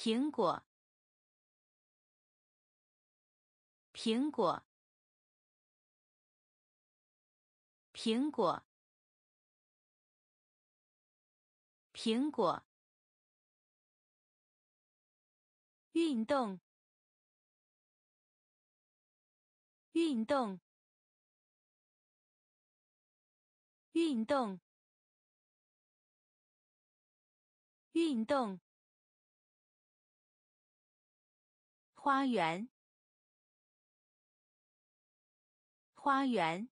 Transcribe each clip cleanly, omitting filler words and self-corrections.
苹果，苹果，苹果，苹果。运动，运动，运动，运动。花园，花园，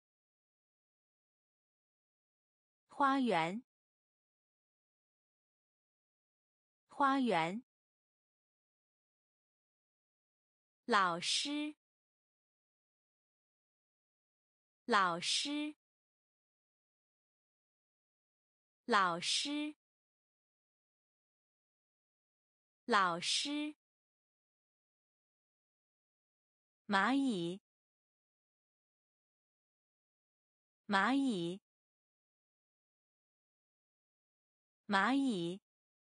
花园，花园。老师，老师，老师，老师。蚂蚁，蚂蚁，蚂蚁，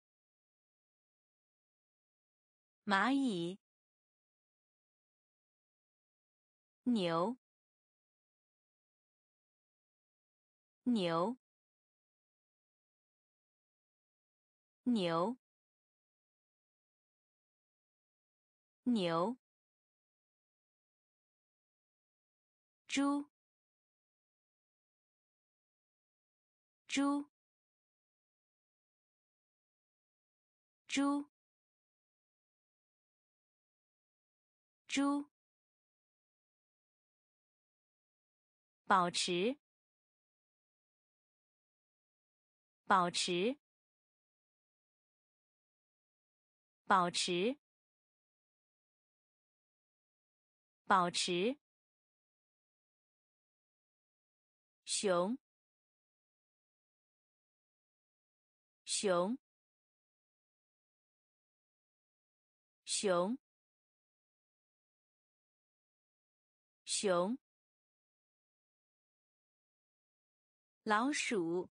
蚂蚁。牛，牛，牛，牛。猪，猪，猪，猪。保持，保持，保持，保持。熊，熊，熊，熊。老鼠，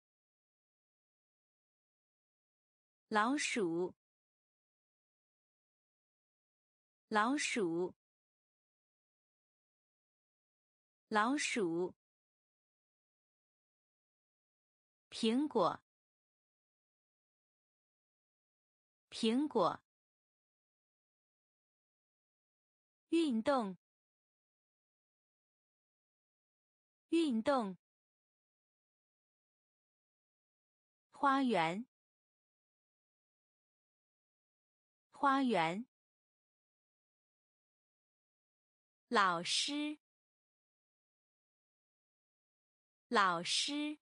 老鼠，老鼠，老鼠。苹果，苹果。运动，运动。花园，花园。老师，老师。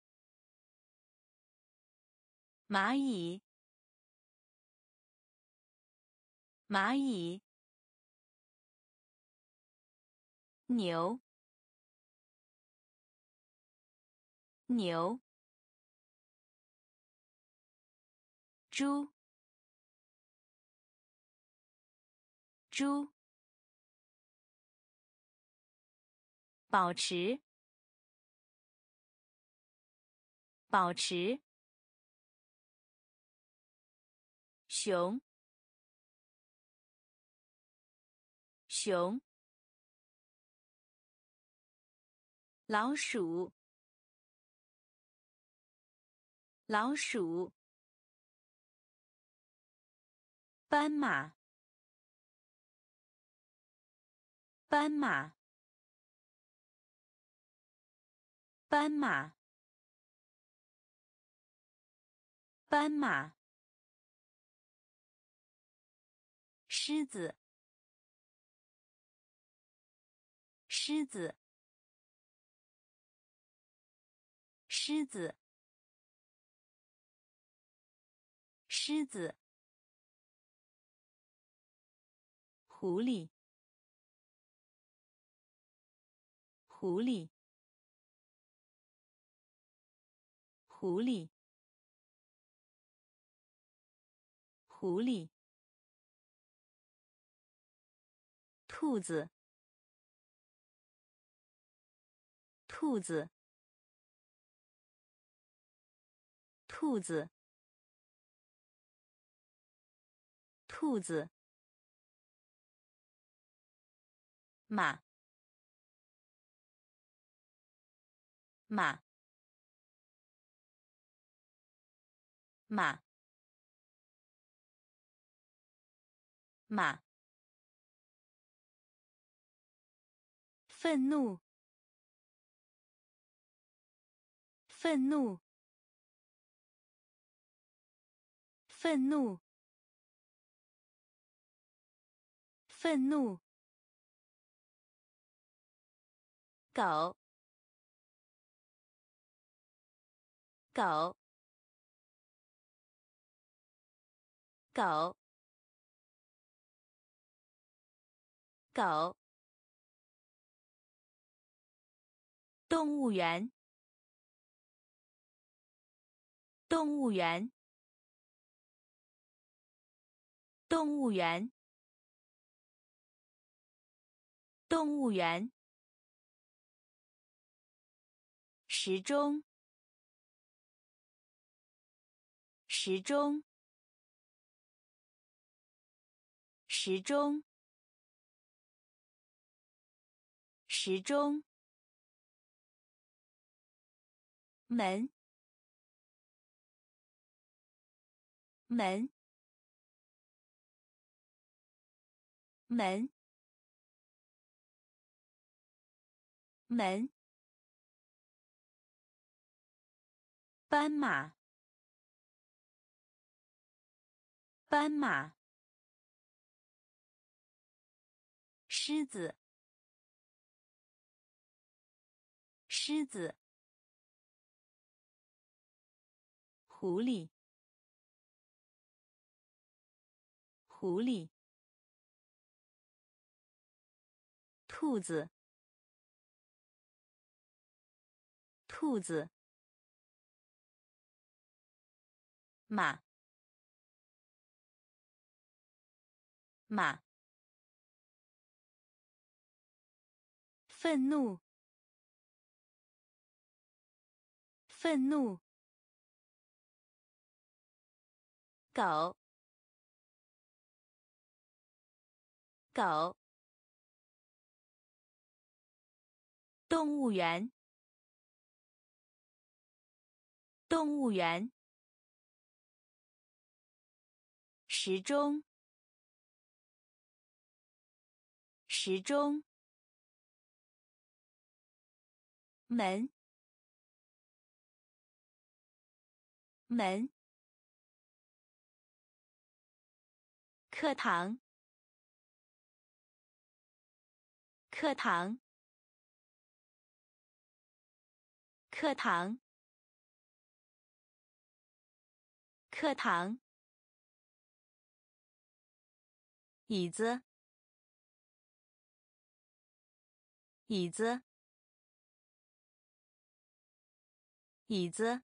蚂蚁，蚂蚁。牛，牛。猪，猪。保持，保持。熊，熊。老鼠，老鼠。斑马，斑马，斑马，斑马。狮子，狮子，狮子，狮子。狐狸，狐狸，狐狸，狐狸。兔子，兔子，兔子， 兔子，马，马，马，马，愤怒，愤怒，愤怒，愤怒，狗，狗，狗，狗，动物园，动物园，动物园，动物园，时钟，时钟，时钟，时钟，门，门，门，门，斑马，斑马，狮子，狮子，狐狸，狐狸，兔子，兔子，马，马，愤怒，愤怒，狗，狗，动物园，动物园，时钟，时钟，门，门，课堂，课堂，课堂，课堂，椅子，椅子，椅子，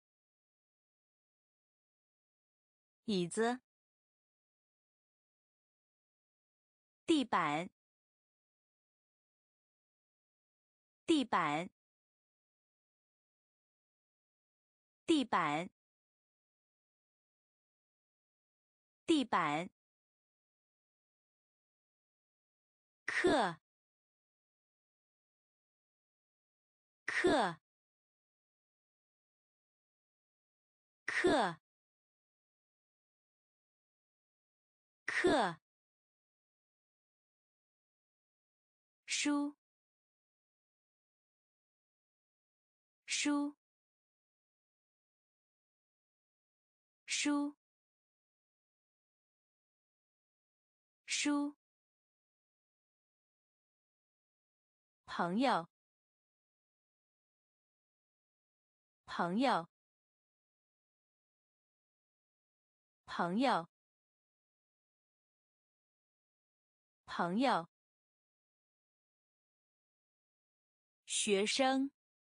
椅子，地板，地板，地板，地板，课，课，课，课，书，书，书，书，朋友，朋友，朋友，朋友，学生，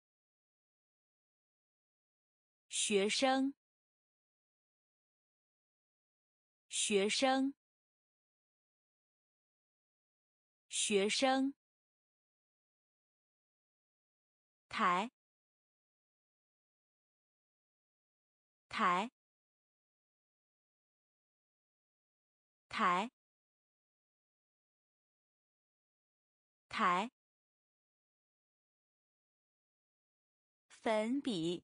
学生，学生，学生，台，台， 台，台，粉笔，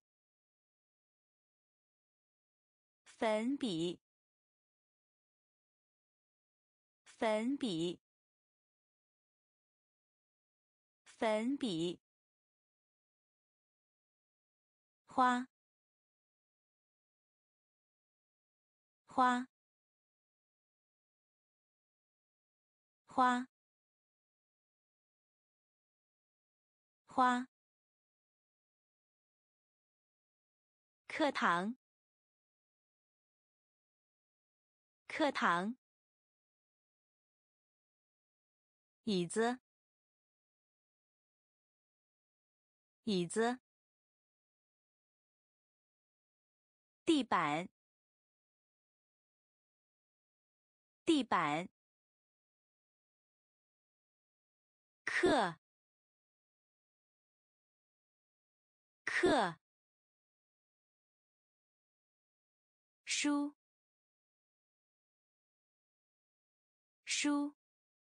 粉笔，粉笔，粉笔，花，花，花，花，课堂，课堂，椅子，椅子，地板，地板，课，课，书，书，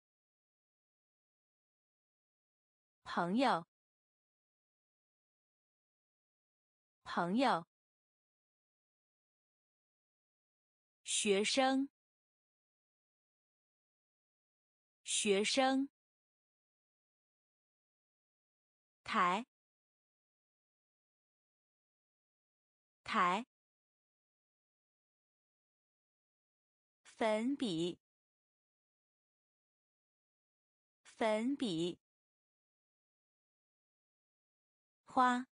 朋友，朋友，学生，学生，台，台，粉笔，粉笔，花，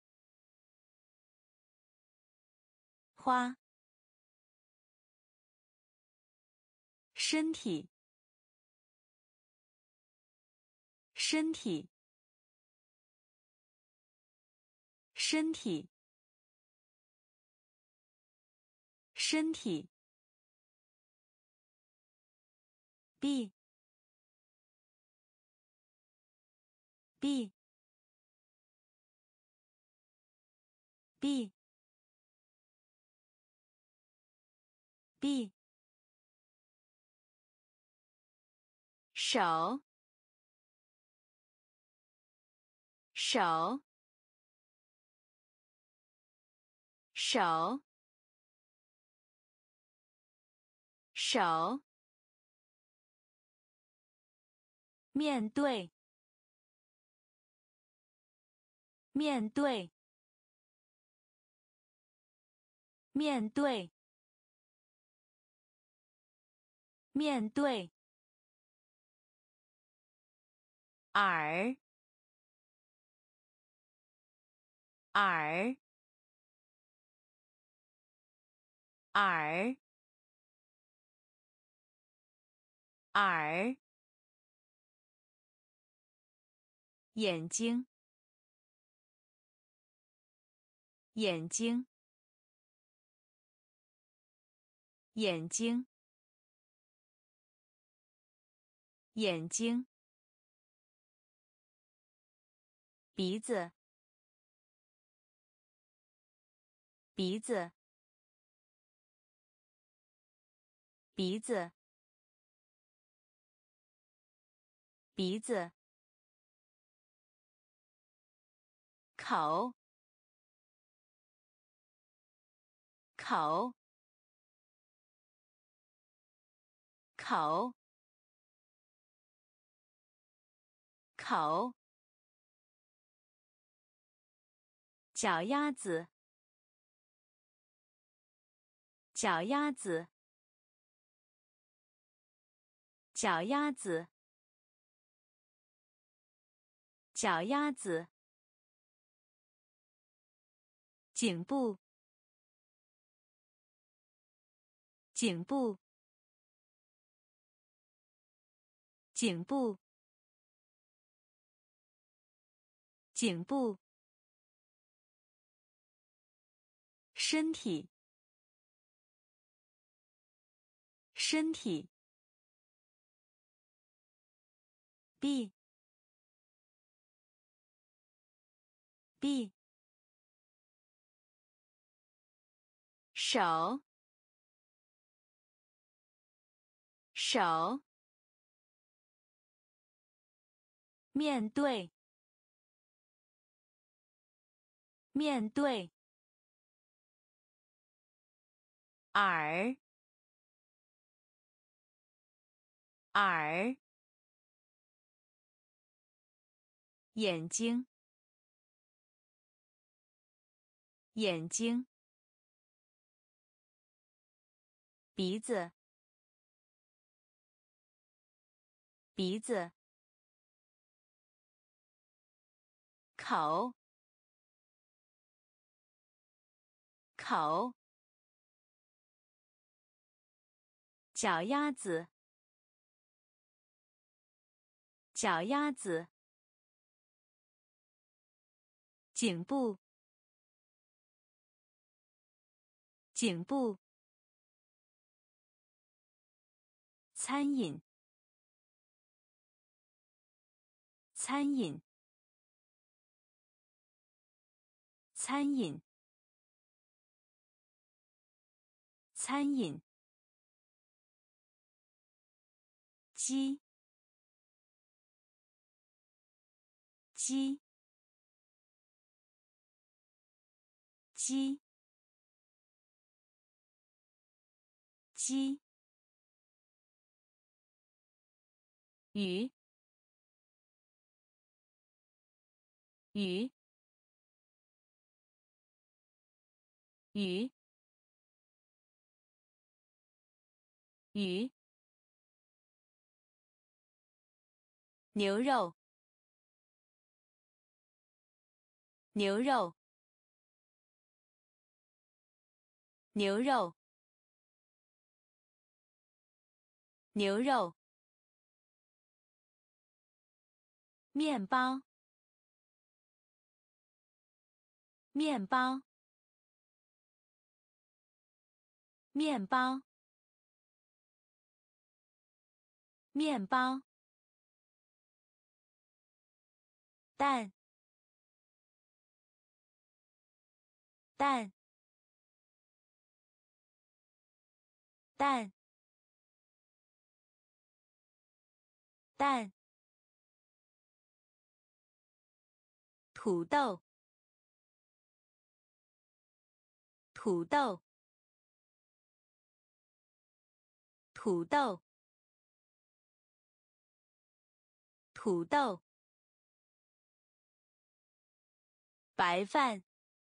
花，身体，身体，身体，身体，B B B B 手，手，手，手，面对，面对，面对，面对，耳，耳，耳，耳，眼睛，眼睛，眼睛，眼睛，鼻子，鼻子，鼻子，鼻子，口，口，口，口，脚丫子，脚丫子，脚丫子，脚丫子，颈部，颈部，颈部，颈部，身体，身体，B B 手， 手，面对，面对，耳，耳，眼睛，眼睛，鼻子，鼻子，口，口，脚丫子，脚丫子，颈部，颈部，餐饮，餐饮，餐饮，餐饮，鸡，鸡，鸡，鸡，鱼，鱼，鱼，鱼，牛肉，牛肉，牛肉，牛肉，面包，面包，面包，面包，蛋，蛋，蛋，蛋，土豆，土豆，土豆，土豆，白饭，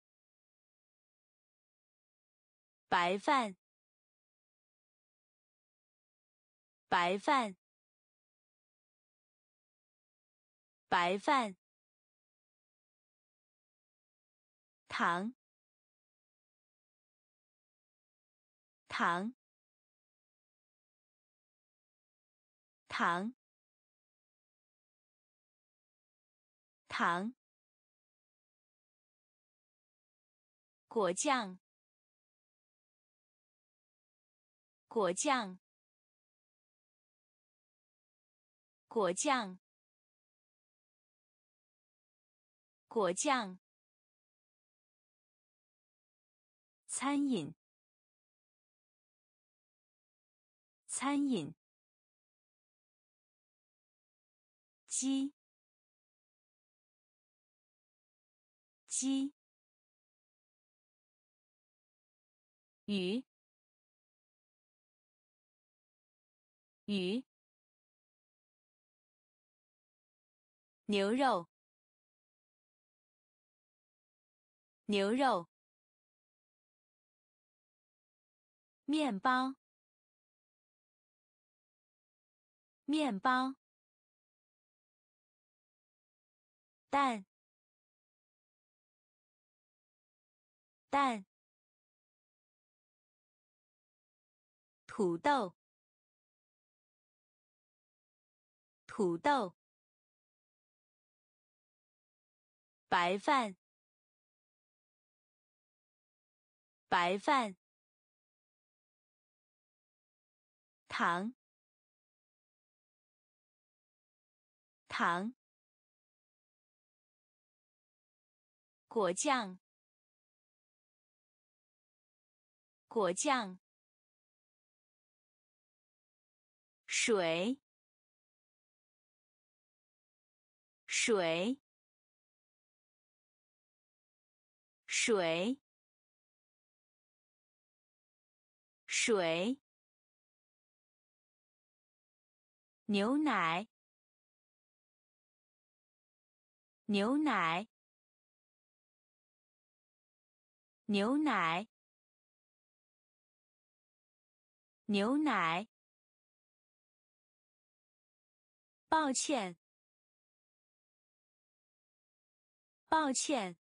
白饭，白饭，白饭，糖，糖，糖，糖，果酱，果酱，果酱，果酱，餐饮，餐饮，鸡，鸡，鱼，鱼，牛肉，牛肉，面包，面包，蛋，蛋，土豆，土豆，白饭，白饭，糖，糖，果酱，果酱， 水，水，水，水，牛奶，牛奶，牛奶，牛奶。抱歉，抱歉，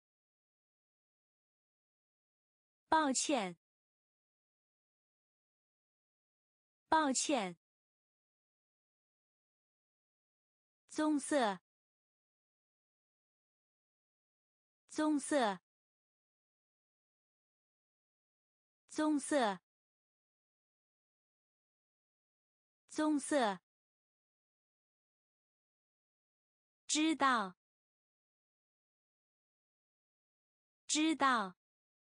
抱歉，抱歉。棕色，棕色，棕色，棕色。知道，知道，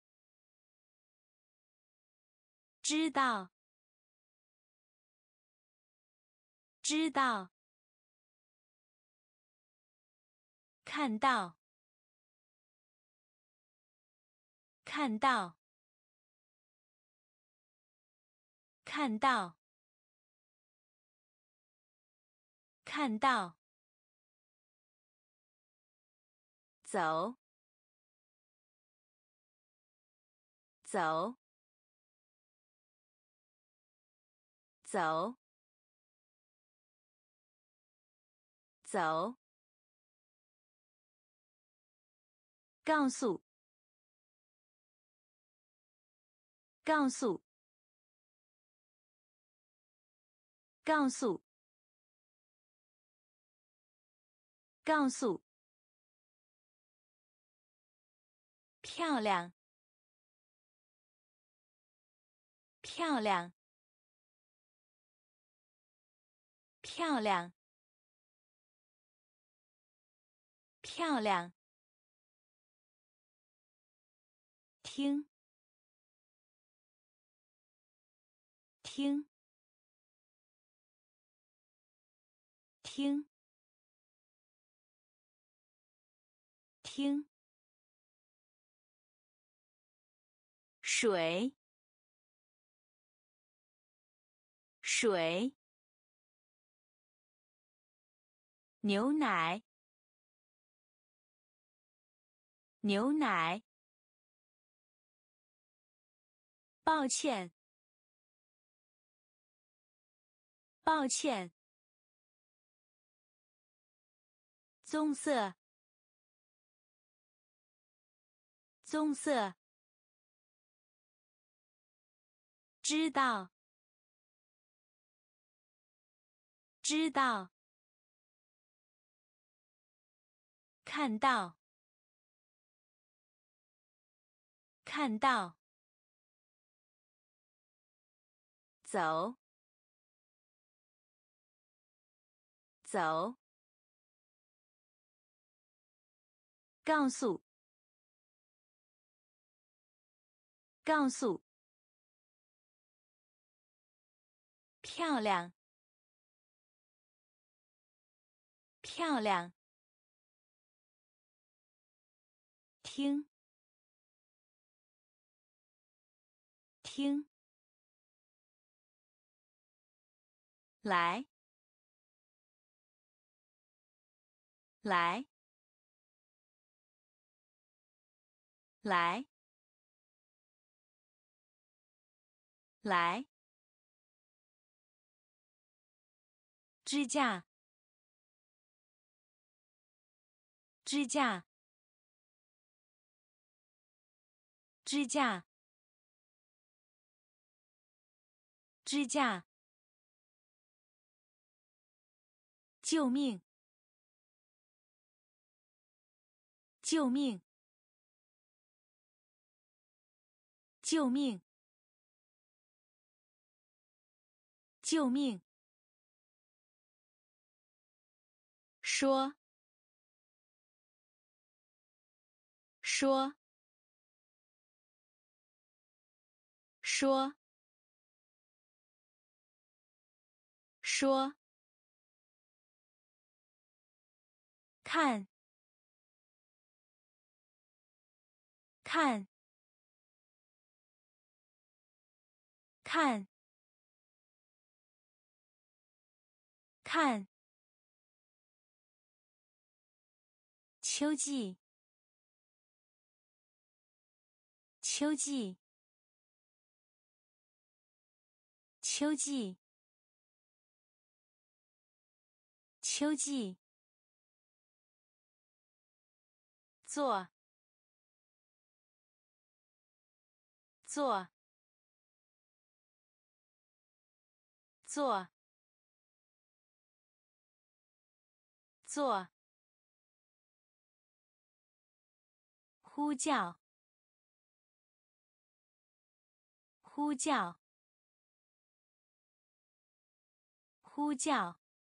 知道，知道。看到，看到，看到，看到。走，走，走，走。告诉，告诉，告诉，告诉。漂亮，漂亮，漂亮，漂亮。听，听，听，听。水，水，牛奶，牛奶。抱歉，抱歉。棕色，棕色。知道，知道。看到，看到。走，走。告诉，告诉。漂亮，漂亮。听，听。来，来，来，来。支架，支架，支架，支架。救命，救命，救命，救命。说，说，说， 说，看，看，看，看，秋季，秋季，秋季，秋季，做，做，做，做，呼叫，呼叫，呼叫，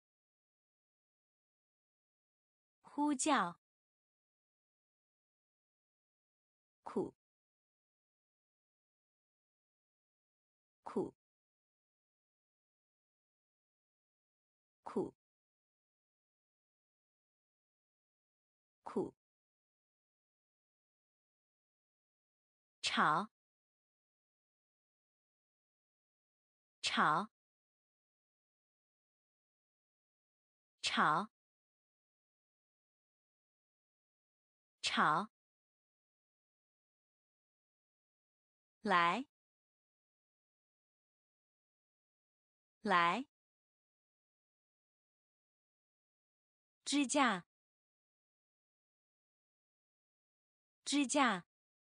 呼叫，苦，苦，苦，苦，吵，吵，吵，吵，来，来，支架，支架，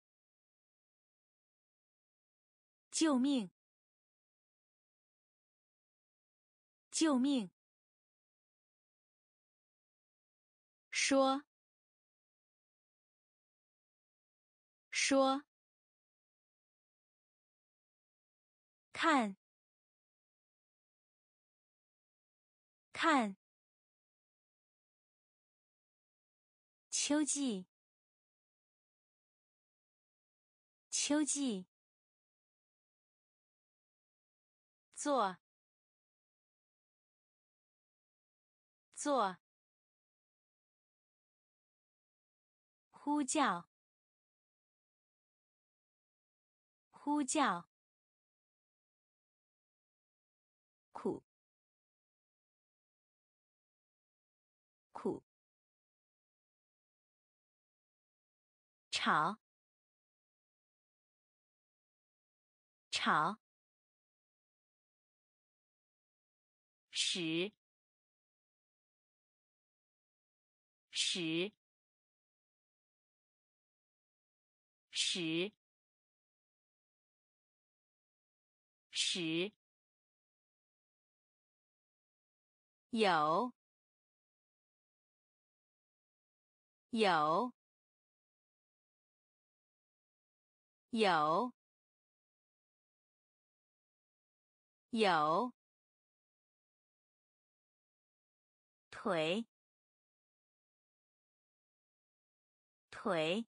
救命，救命，说，说，看，看，秋季，秋季，做，做，呼叫，呼叫，苦，苦，吵，吵，使，使，使，使，有，有，有，有，腿，腿，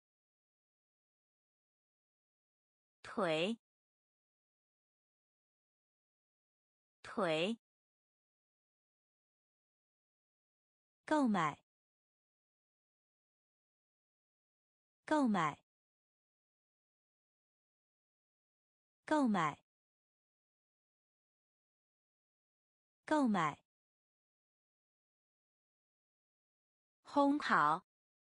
腿，腿，购买，购买，购买，购买，烘烤，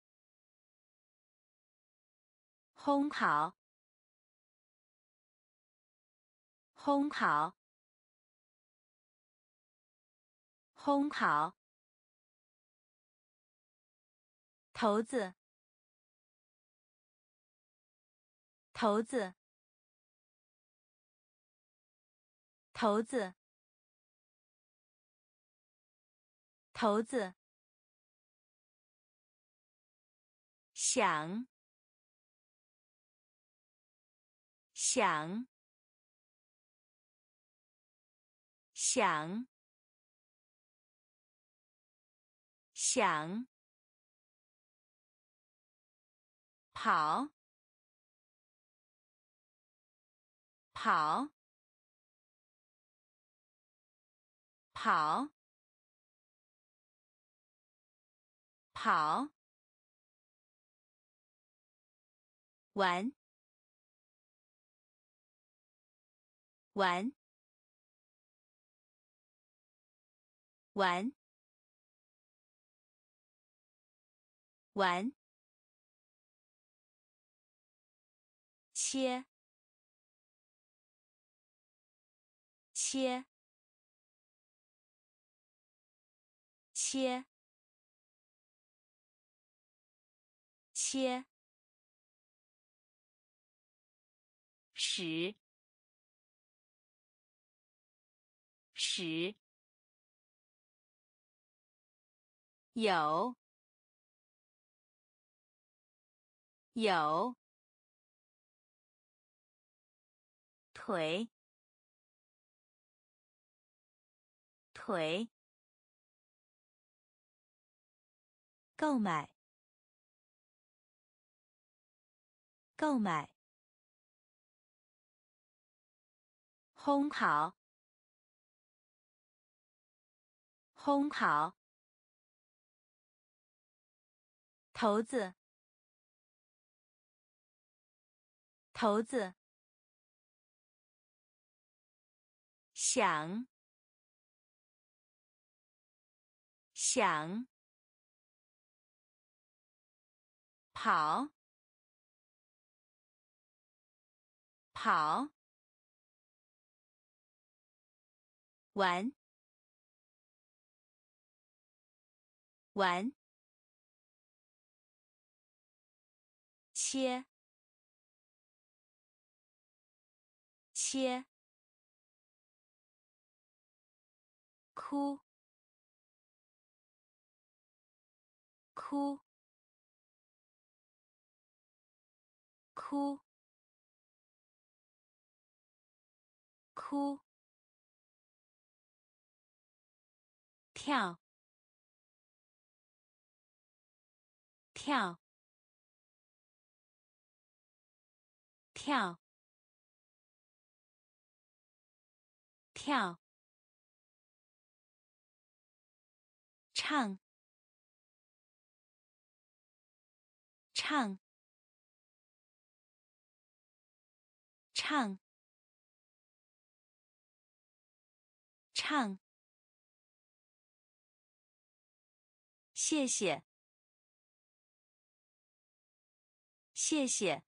烘烤，烘烤，烘烤，头子，头子，头子，头子，想，想，想，想，跑，跑， 跑，跑，玩，玩，玩，玩，切，切，切，切，使，使，有，有，腿，腿，购买，购买，烘烤，烘烤，骰子，骰子，想，想，跑，跑，玩，玩，切，切，哭，哭，哭，哭，跳，跳，跳，跳，唱，唱，唱，唱，谢谢，谢谢，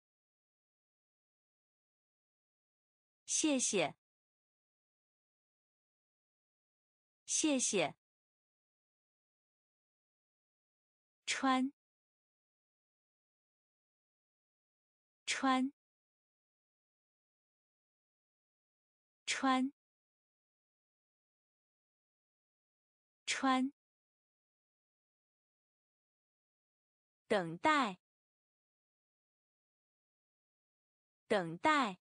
谢谢，谢谢，穿，穿，穿，穿，等待，等待，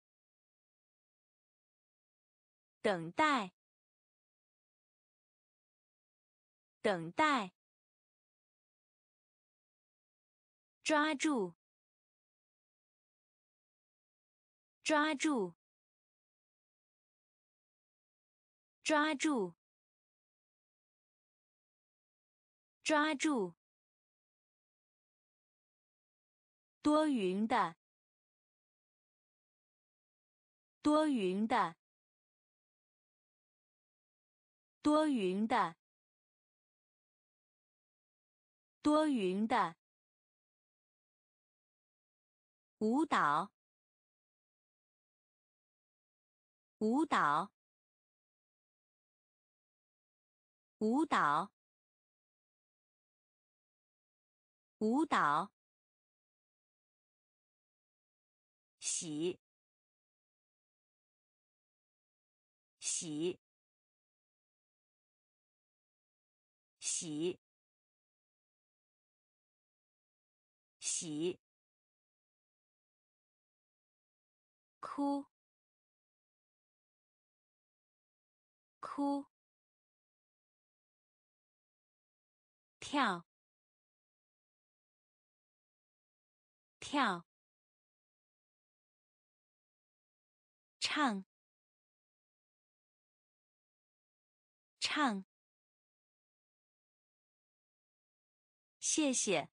等待，等待，抓住，抓住，抓住，抓住，多云的，多云的，多云的，多云的，舞蹈，舞蹈，舞蹈，舞蹈，洗，洗，洗，洗，哭，哭，跳，跳，唱， 唱，谢谢，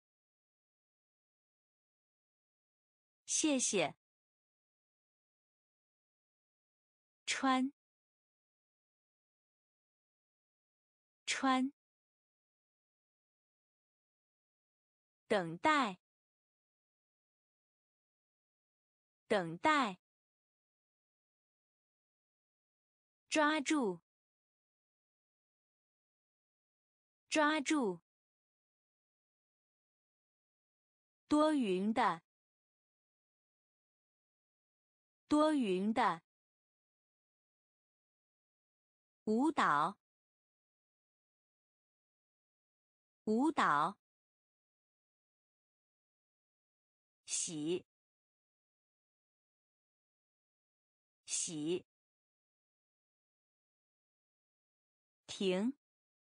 谢谢。穿，穿。等待，等待。抓住，抓住。多云的，多云的。舞蹈，舞蹈。洗，洗。停，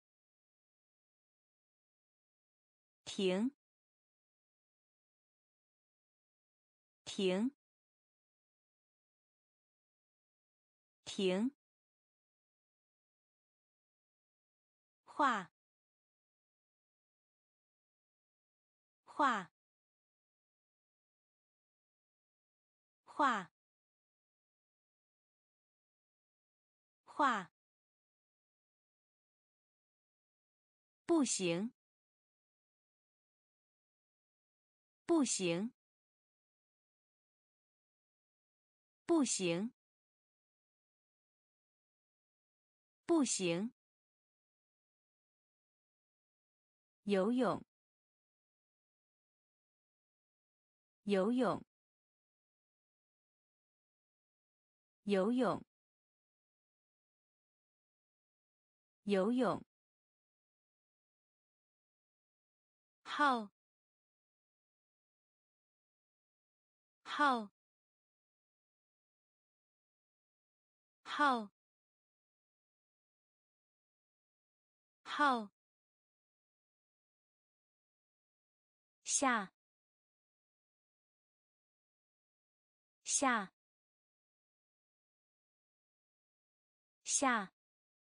停，停，停。画，画，画，画。不行，不行，不行，不行。游泳，游泳，游泳，游泳。号，号，号，号。下，下，下，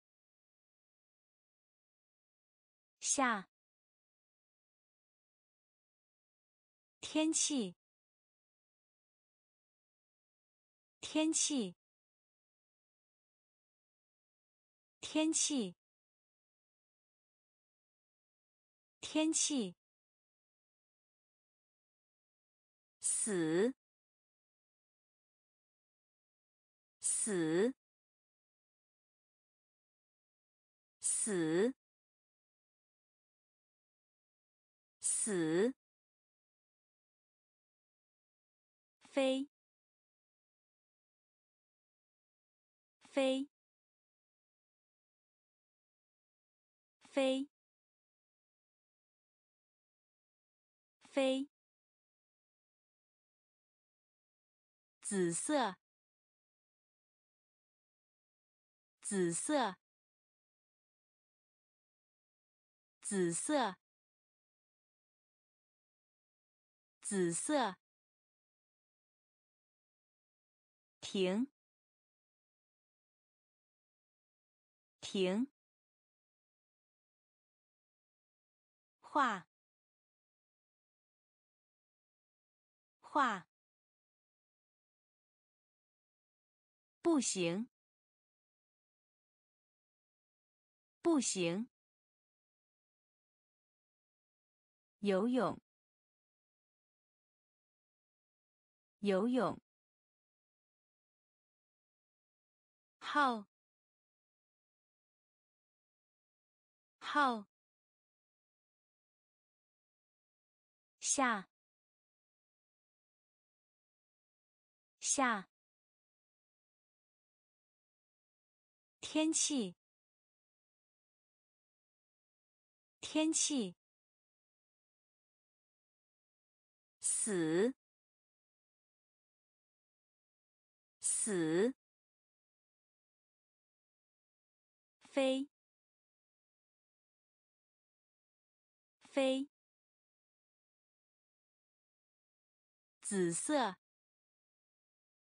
下。天气，天气，天气，天气。死，死，死，死。飞，飞，飞，飞。紫色，紫色，紫色，紫色。停，停。画，画。不行，不行。游泳，游泳。号，号。下，下。天气，天气。死，死。飞，飞。紫色，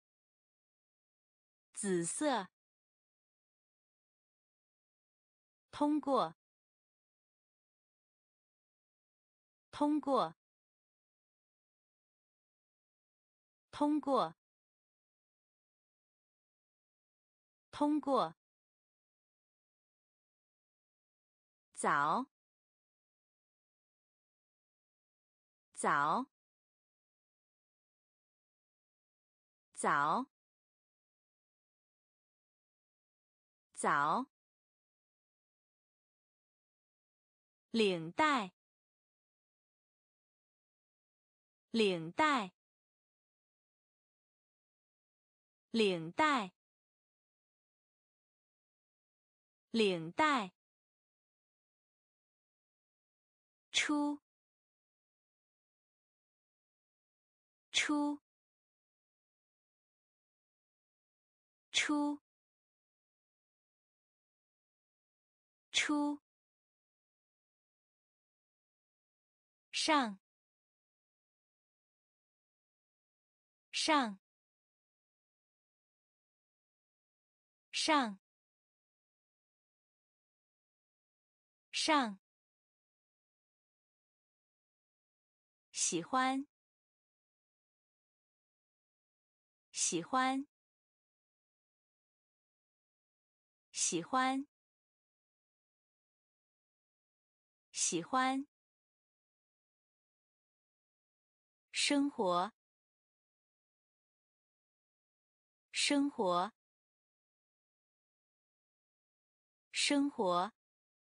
紫色。 通过，通过，通过，通过。早，早，早，早。领带，领带，领带，领带。出，出，出，出。上，上，上，上。喜欢，喜欢，喜欢，喜欢。生活，生活，生活，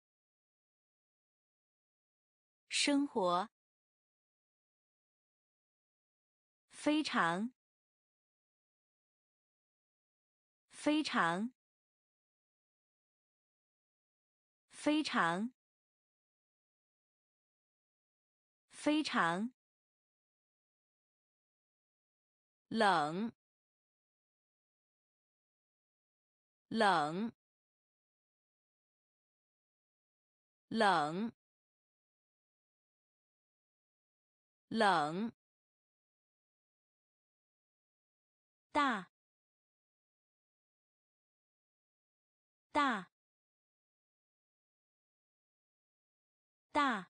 生活。非常，非常，非常，非常。冷，冷，冷，冷。大，大，大，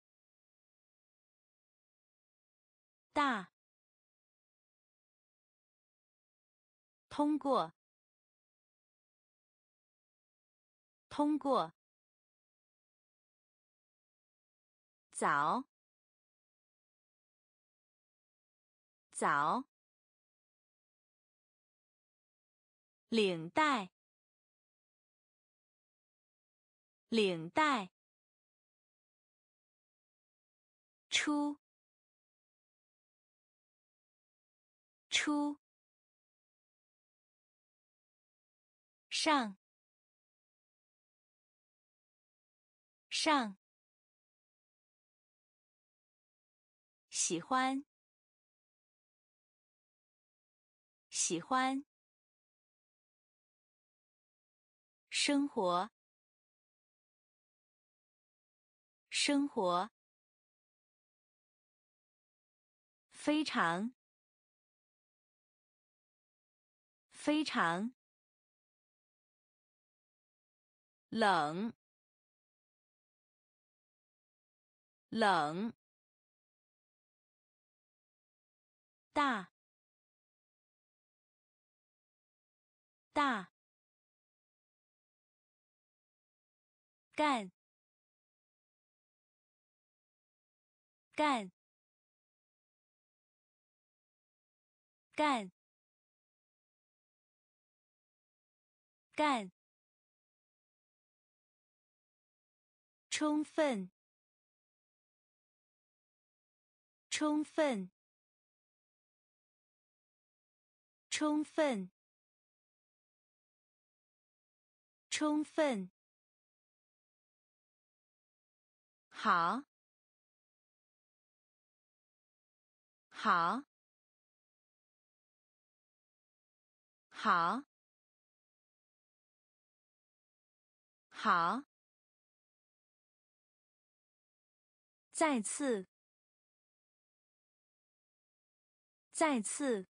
大。通过，通过。早，早。领带，领带。出，出。上，上。喜欢，喜欢。生活，生活。非常，非常。冷，冷。大，大。干，干，干，干。充分，充分，充分，充分。好，好，好，好。再次，再次，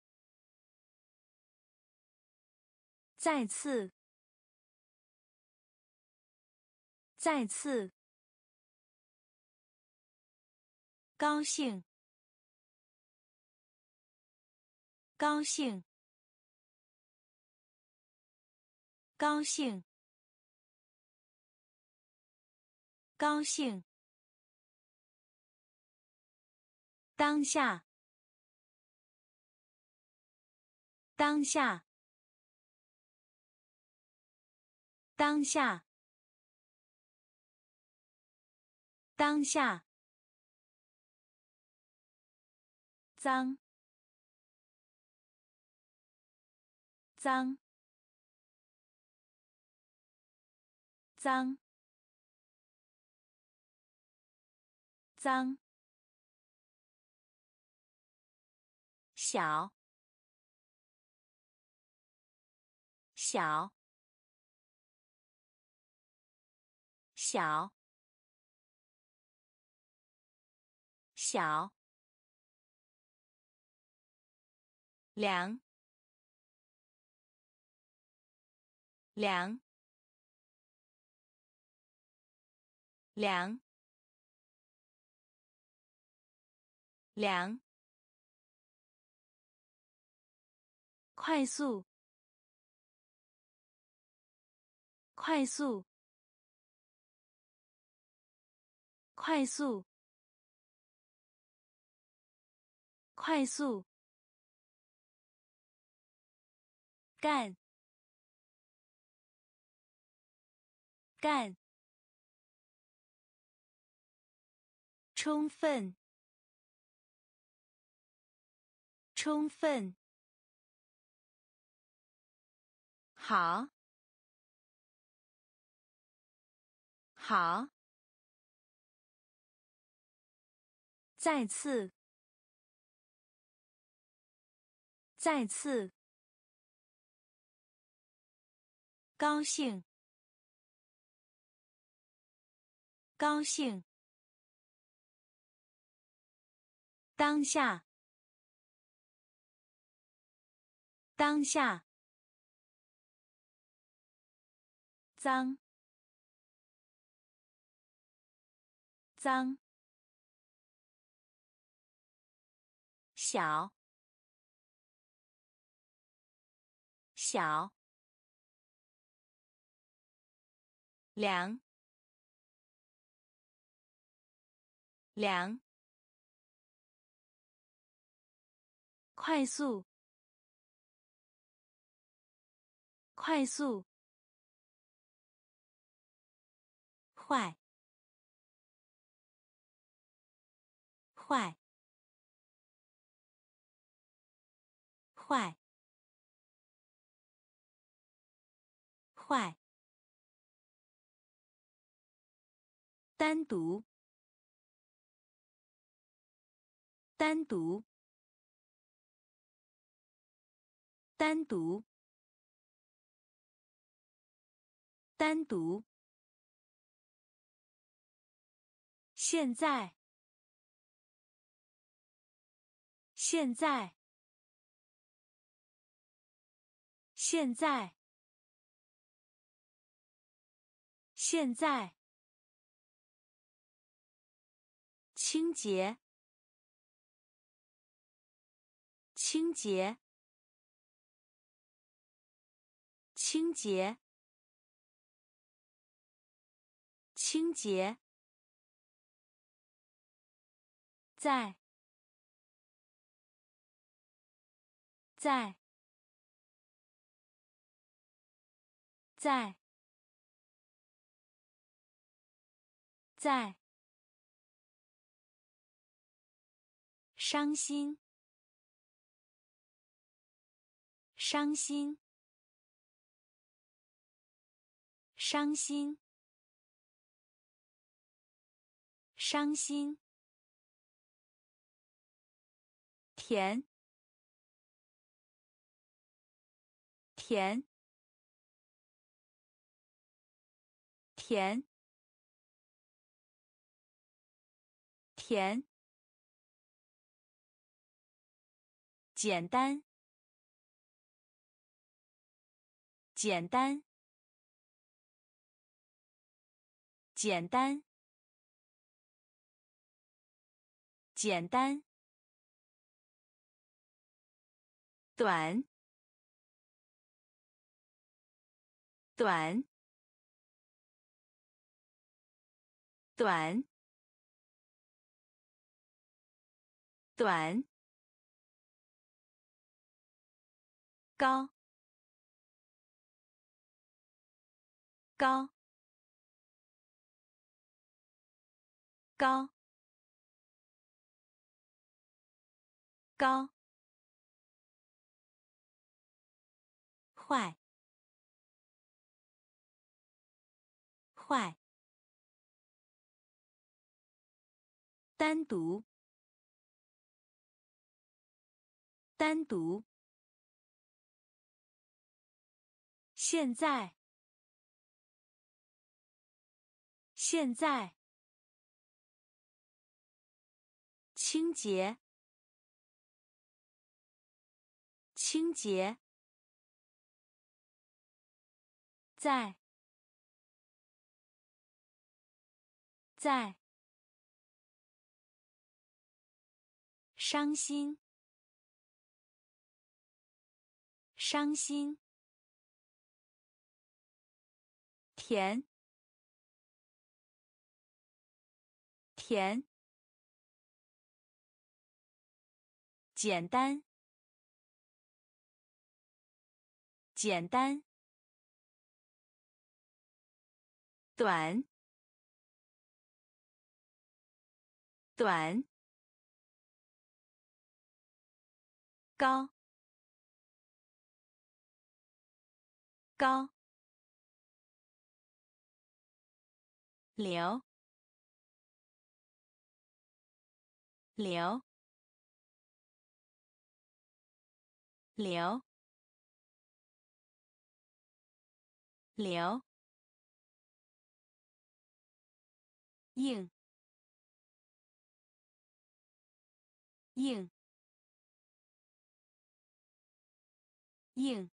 再次， 再次，高兴，高兴，高兴，高兴。当下，当下，当下，当下。脏，脏，脏，脏。小，小，小，小。凉，凉，凉，凉。快速，快速，快速，快速。干，干。充分，充分。好，好。再次，再次。高兴，高兴。当下，当下。脏，脏。小，小。凉，凉。快速，快速。坏，坏，坏，坏。单独，单独，单独，单独。现在，现在，现在，现在。清洁，清洁，清洁，清洁。在，在，在，在。伤心，伤心，伤心，伤心。甜，甜，甜，甜。简单，简单， 简单，简单，短，短，短，短，高，高，高，高，坏，坏，单独，单独，现在，现在，清洁，清洁，在，在，伤心，伤心，甜，甜，简单，简单，短，短，高，高，流，流，流，流，硬，硬，硬，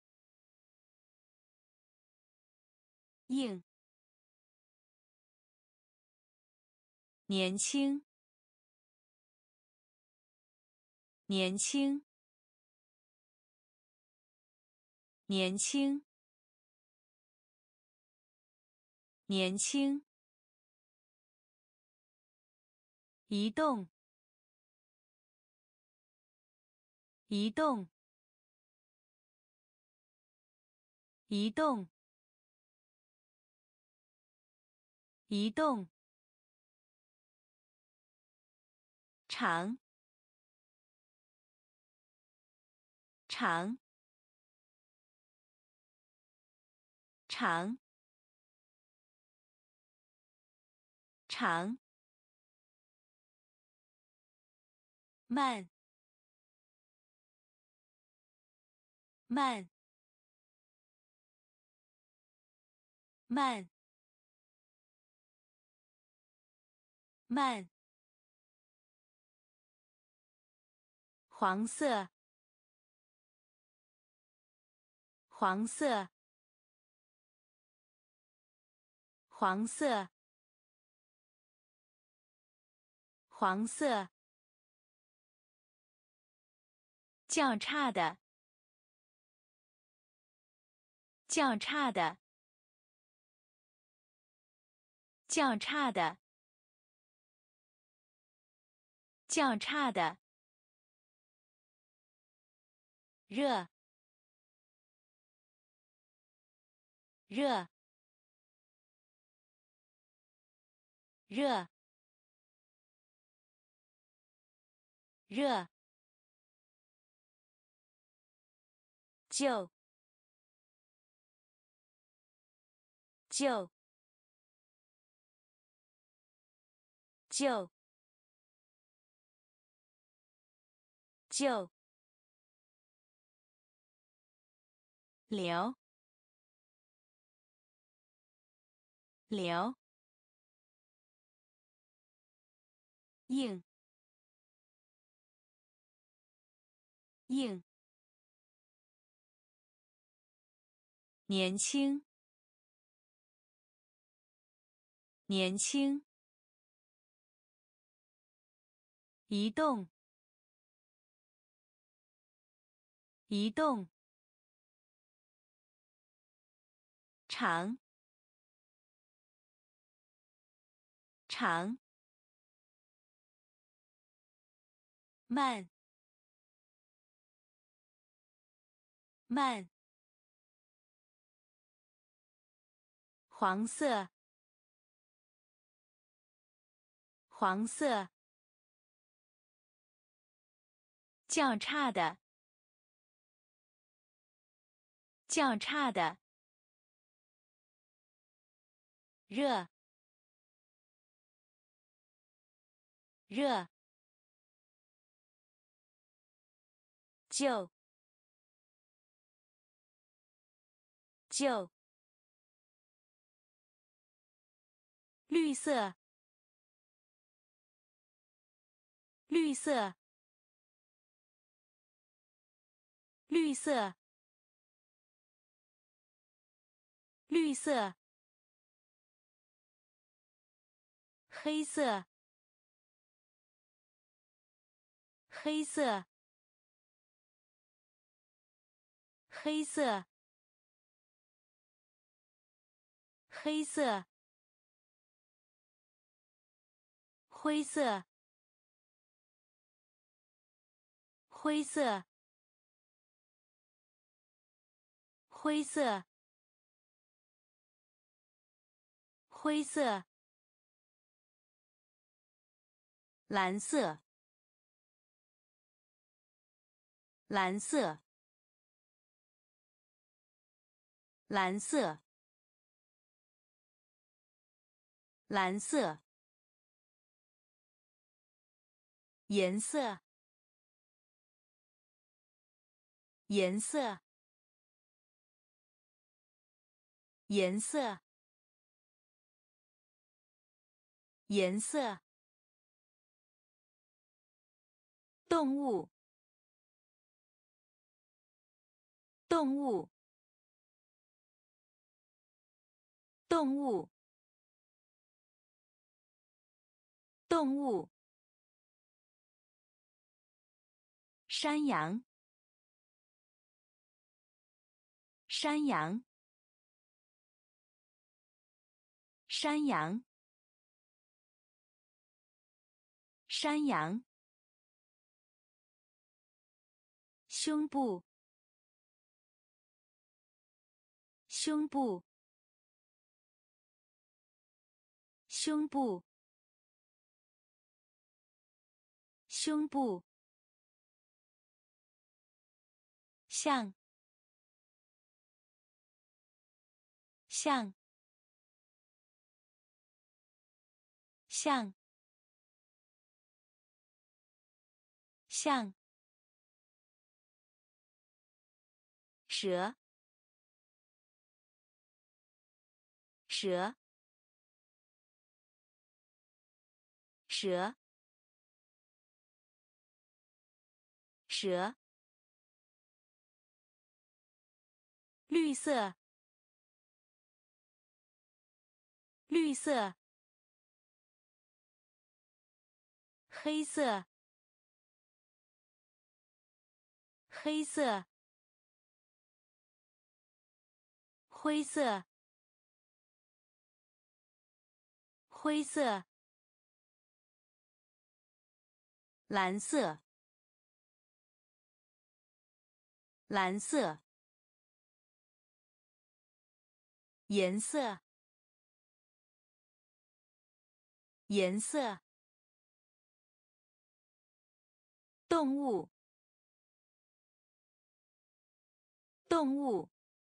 硬，年轻，年轻，年轻，年轻，移动，移动，移动，移动，长，长，长，长，慢，慢，慢，慢，黄色，黄色，黄色，黄色，较差的，较差的，较差的，较差的，热，热，热，热，就，就，就，就，流，流，硬，硬，年轻， 年轻，移动，移动，长，长，慢，慢，黄色，黄色，较差的，较差的，热，热，旧，旧，绿色，绿色，绿色，绿色，黑色，黑色，黑色，黑色，灰色，灰色，灰色，灰色，蓝色，蓝色，蓝色，蓝色，颜色，颜色，颜色，颜色，动物，动物，动物，动物，山羊，山羊，山羊，山羊，胸部，胸部，胸部，胸部，像，像，像，像，蛇，蛇，蛇，蛇，绿色，绿色，黑色，黑色，灰色，灰色，蓝色，蓝色，颜色，颜色，动物，动物，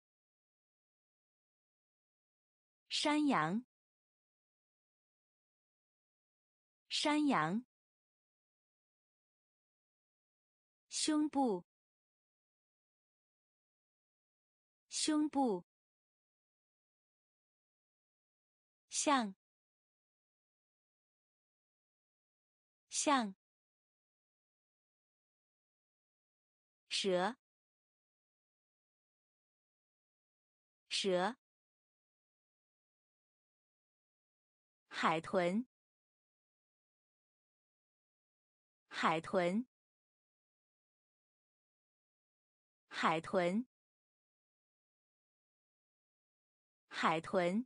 山羊，山羊，胸部，胸部，像，像，蛇，蛇， 海豚，海豚，海豚，海豚，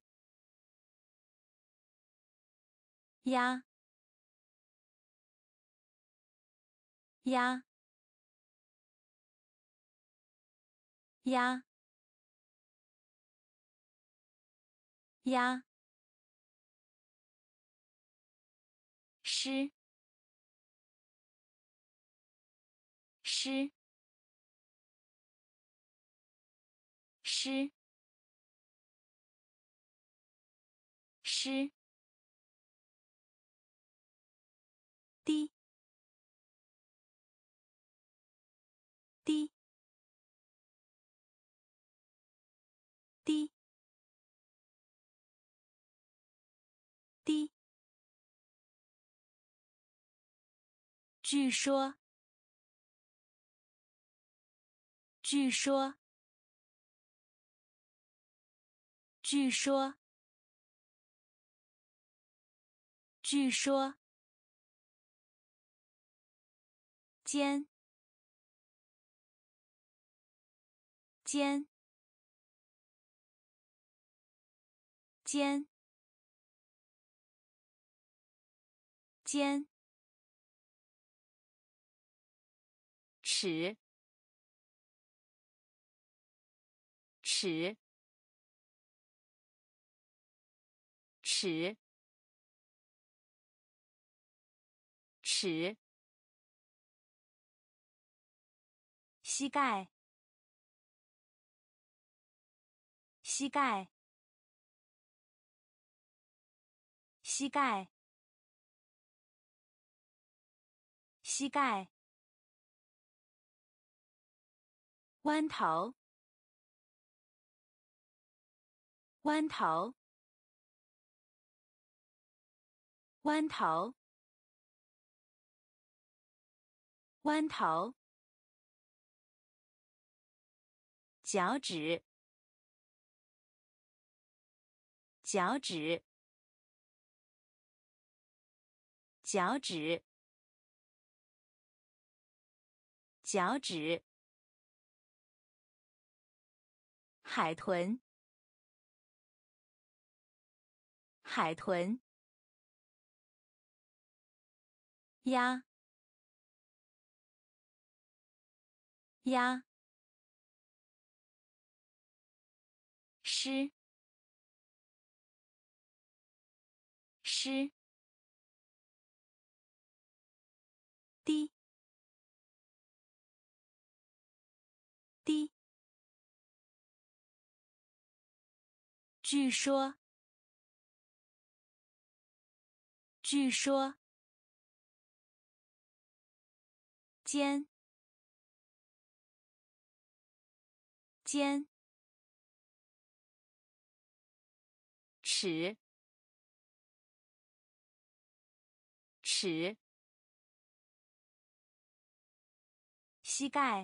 鸭，鸭，鸭，鸭，诗，诗，诗，诗，滴，滴，滴，滴。据说，据说，据说，据说，尖，尖，尖，尖，尺，尺，尺，尺，膝盖，膝盖，膝盖，膝盖，弯头，弯头，弯头，弯头，脚趾，脚趾，脚趾，脚趾，海豚，海豚，鸭，鸭，诗，诗，滴，滴。据说，据说，尖，尖，尺，尺，膝盖，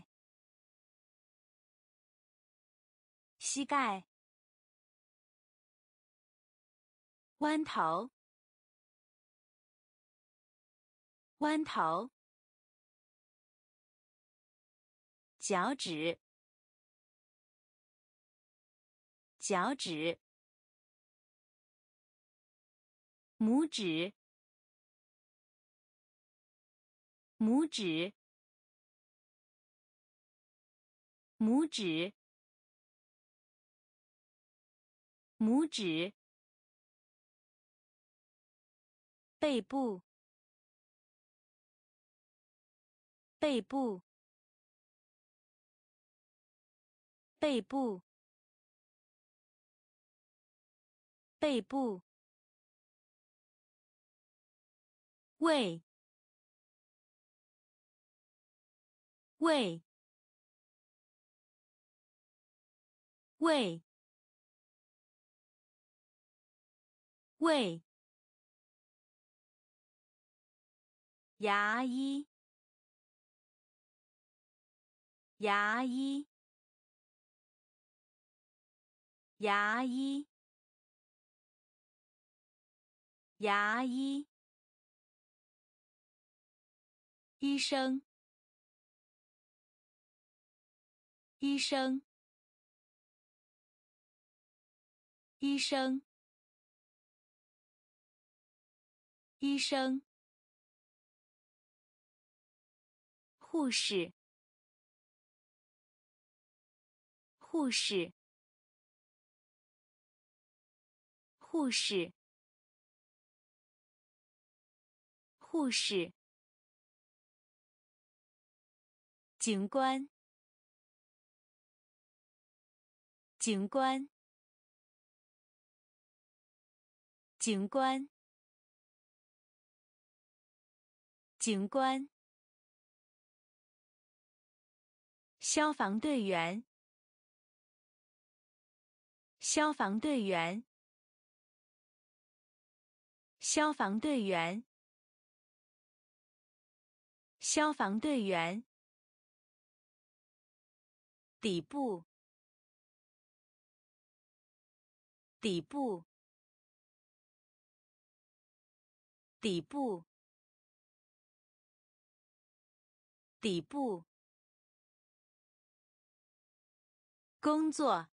膝盖，弯头，弯头，脚趾，脚趾，拇指，拇指，拇指，拇指，背部，背部，背部，背部，胃，胃，胃，胃，牙医，牙医，牙医， 牙医，医生，医生，医生，医生，护士，护士，护士，护士，警官，警官，警官，警官，消防队员，消防队员，消防队员，消防队员，底部，底部，底部，底部，工作，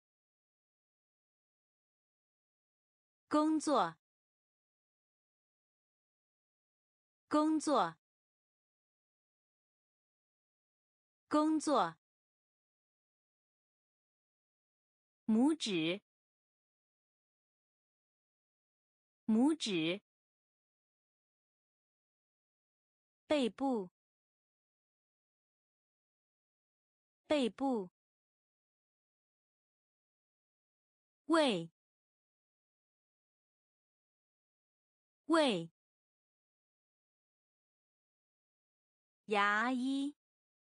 工作，工作，工作，拇指，拇指，背部，背部，胃，胃，牙医，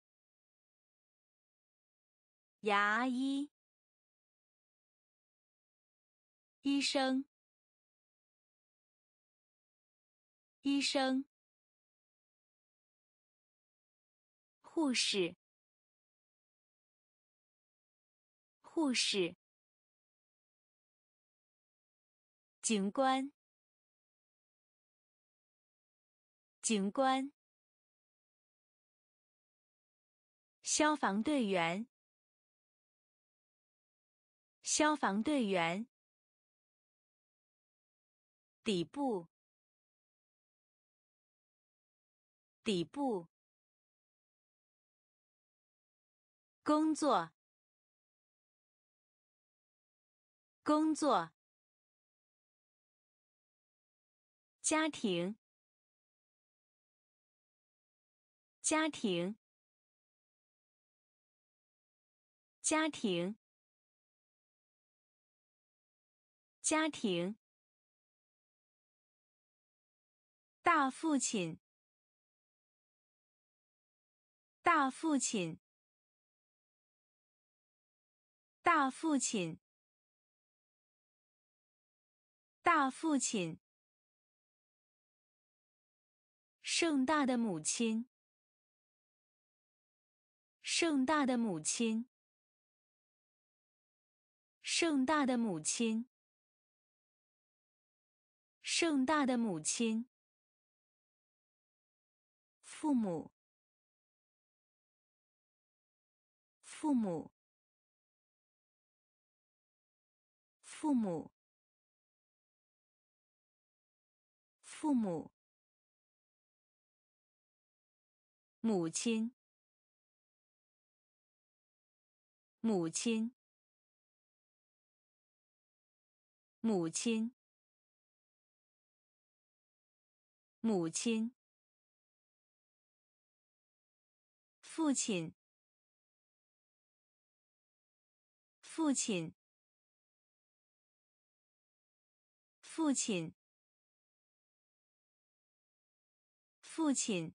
牙医，医生，医生，护士，护士，警官，警官，消防队员，消防队员，底部，底部，工作，工作，家庭，家庭，家庭，家庭，大父亲，大父亲，大父亲，大父亲，盛大的母亲，盛大的母亲，盛大的母亲，盛大的母亲，父母，父母，父母，父母，母亲，母亲，母亲，母亲，父亲，父亲，父亲，父亲，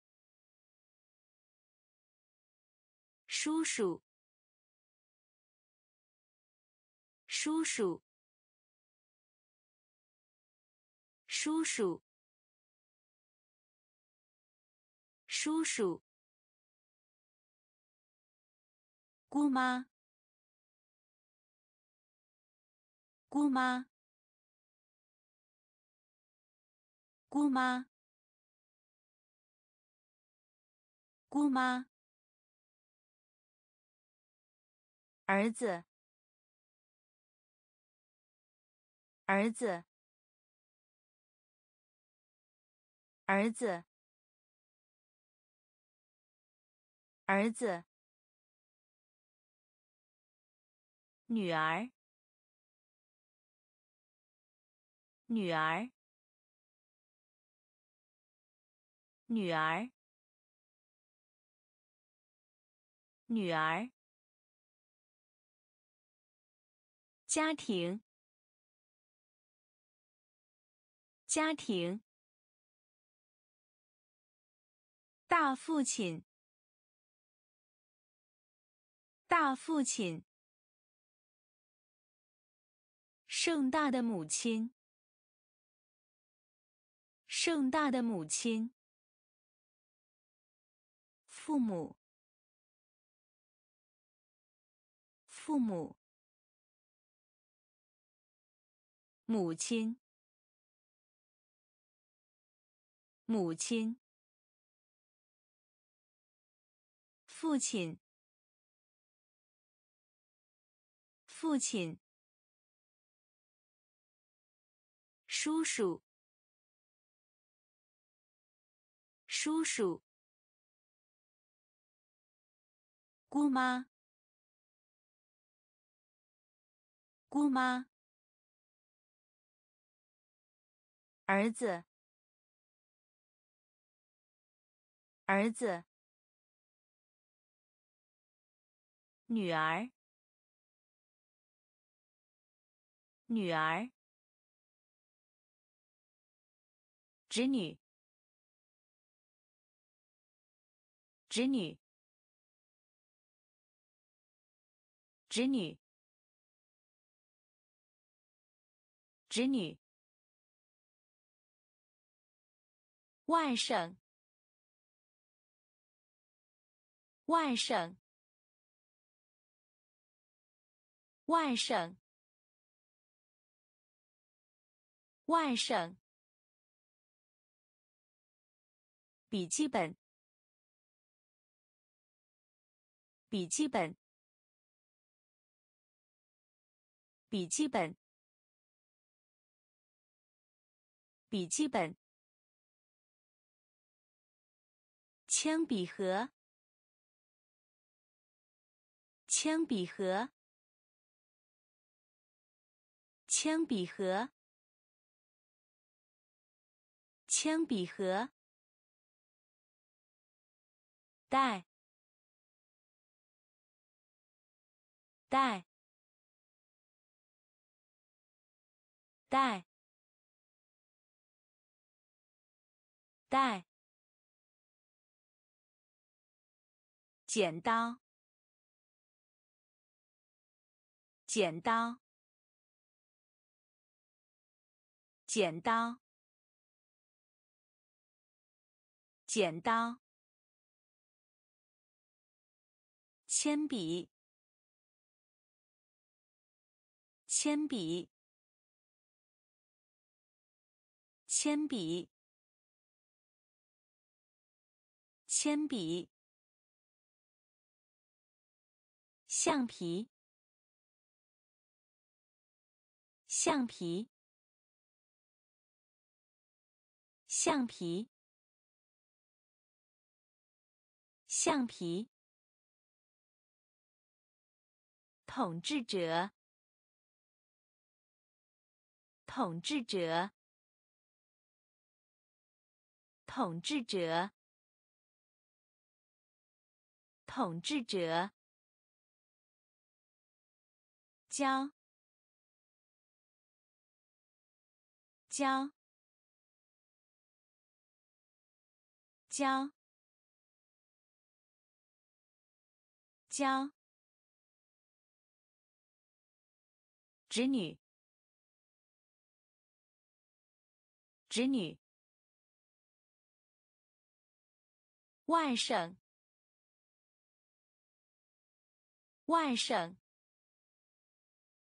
叔叔，叔叔，叔叔，叔叔，姑妈，姑妈， 姑妈，姑妈，儿子，儿子，儿子，儿子，女儿，女儿，女儿，女儿，家庭，家庭，大父亲，大父亲，盛大的母亲，盛大的母亲，父母，父母，母亲，母亲，父亲，父亲，叔叔，叔叔，姑妈，姑妈，儿子，儿子，女儿，女儿，侄女，侄女，侄女，侄女，外甥，外甥，外甥，外甥，笔记本，笔记本，笔记本，笔记本，铅笔盒，铅笔盒，铅笔盒，铅笔盒，带，带，带，带，剪刀，剪刀，剪刀，剪刀，铅笔，铅笔，铅笔，铅笔，橡皮，橡皮，橡皮，橡皮，统治者，统治者，统治者，统治者，教，教，教，教，侄女，侄女，外甥，外甥，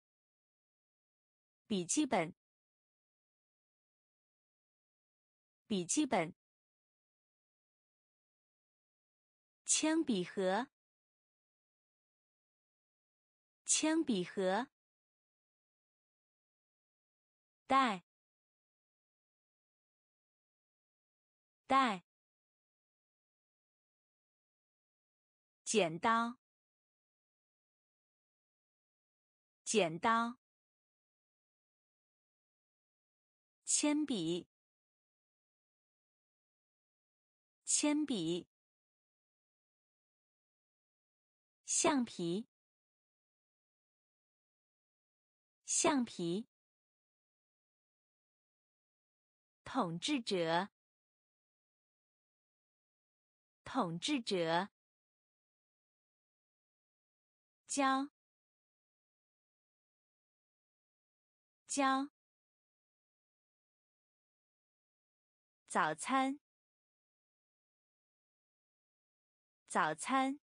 笔记本， 笔记本。铅笔盒。铅笔盒。带。带。剪刀。剪刀。铅笔。铅笔。橡皮。橡皮。统治者。统治者。教。教。早餐。早餐。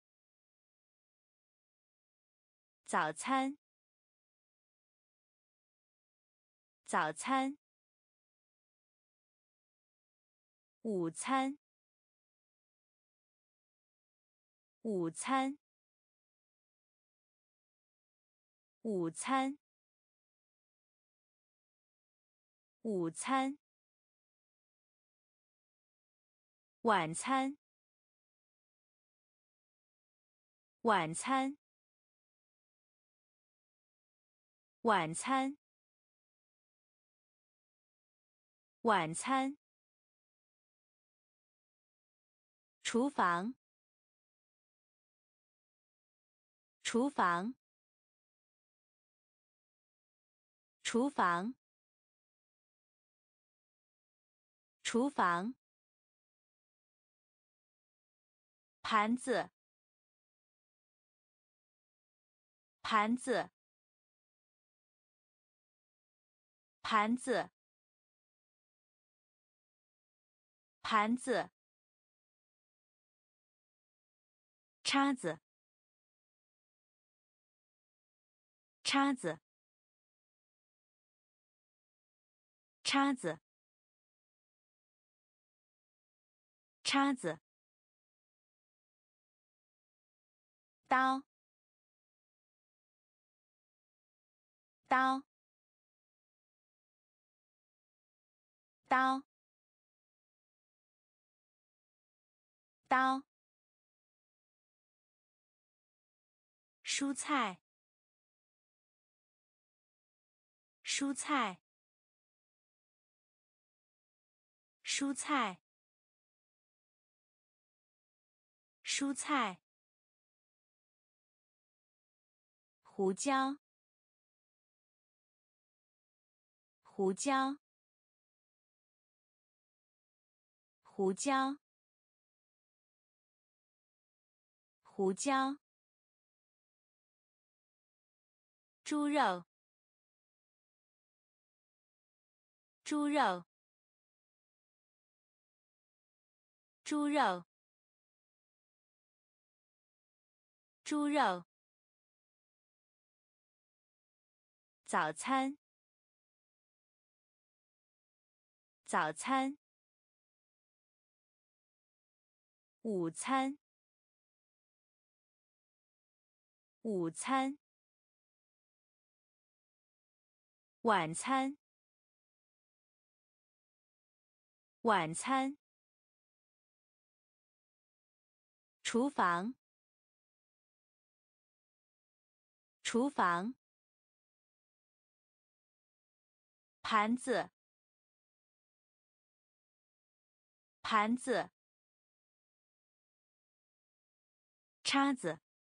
早餐。早餐。午餐。午餐。午餐。午餐。晚餐。晚餐。晚餐。晚餐。厨房。厨房。厨房。厨房。盘子。盘子。盘子。盘子。叉子。叉子。叉子。叉子。刀。刀。刀。刀。蔬菜。蔬菜。蔬菜。蔬菜。胡椒。胡椒。胡椒。胡椒。猪肉。猪肉。猪肉。猪肉。早餐。早餐。午餐。午餐。晚餐。晚餐。厨房。厨房。盘子。盘子。叉子。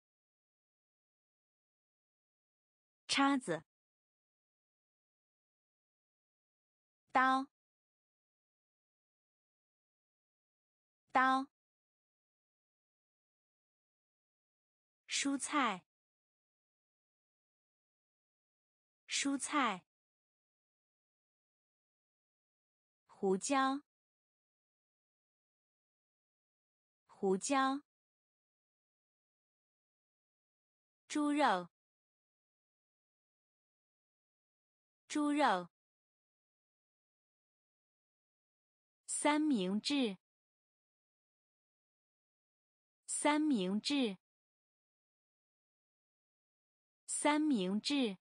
叉子。刀。刀。蔬菜。蔬菜。胡椒。胡椒。猪肉。猪肉。 三明治，三明治，三明治，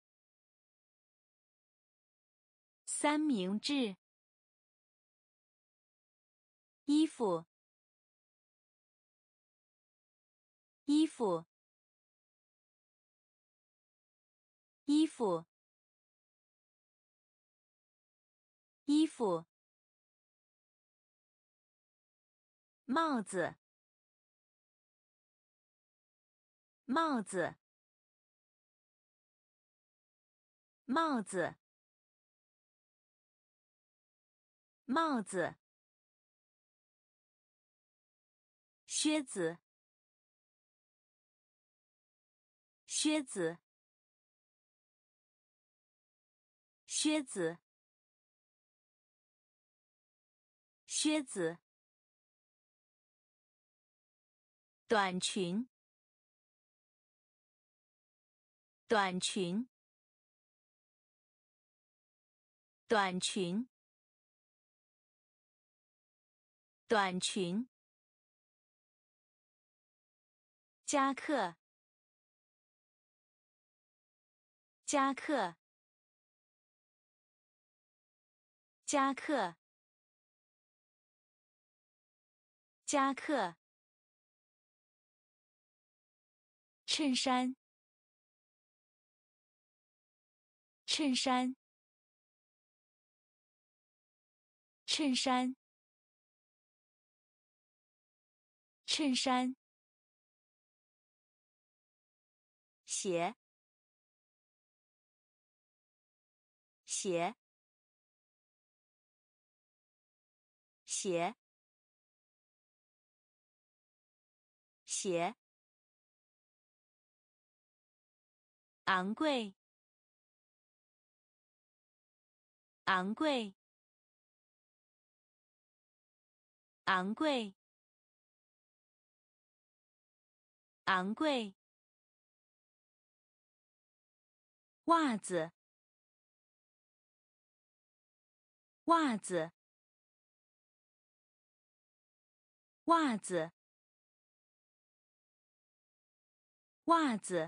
三明治。衣服，衣服，衣服，衣服。帽子，帽子，帽子，帽子。靴子，靴子，靴子，靴子。短裙，短裙，短裙，短裙。夹克，夹克，夹克，夹克。衬衫，衬衫，衬衫，衬衫。鞋，鞋，鞋，鞋。昂贵，昂贵，昂贵，昂贵。袜子，袜子，袜子，袜子。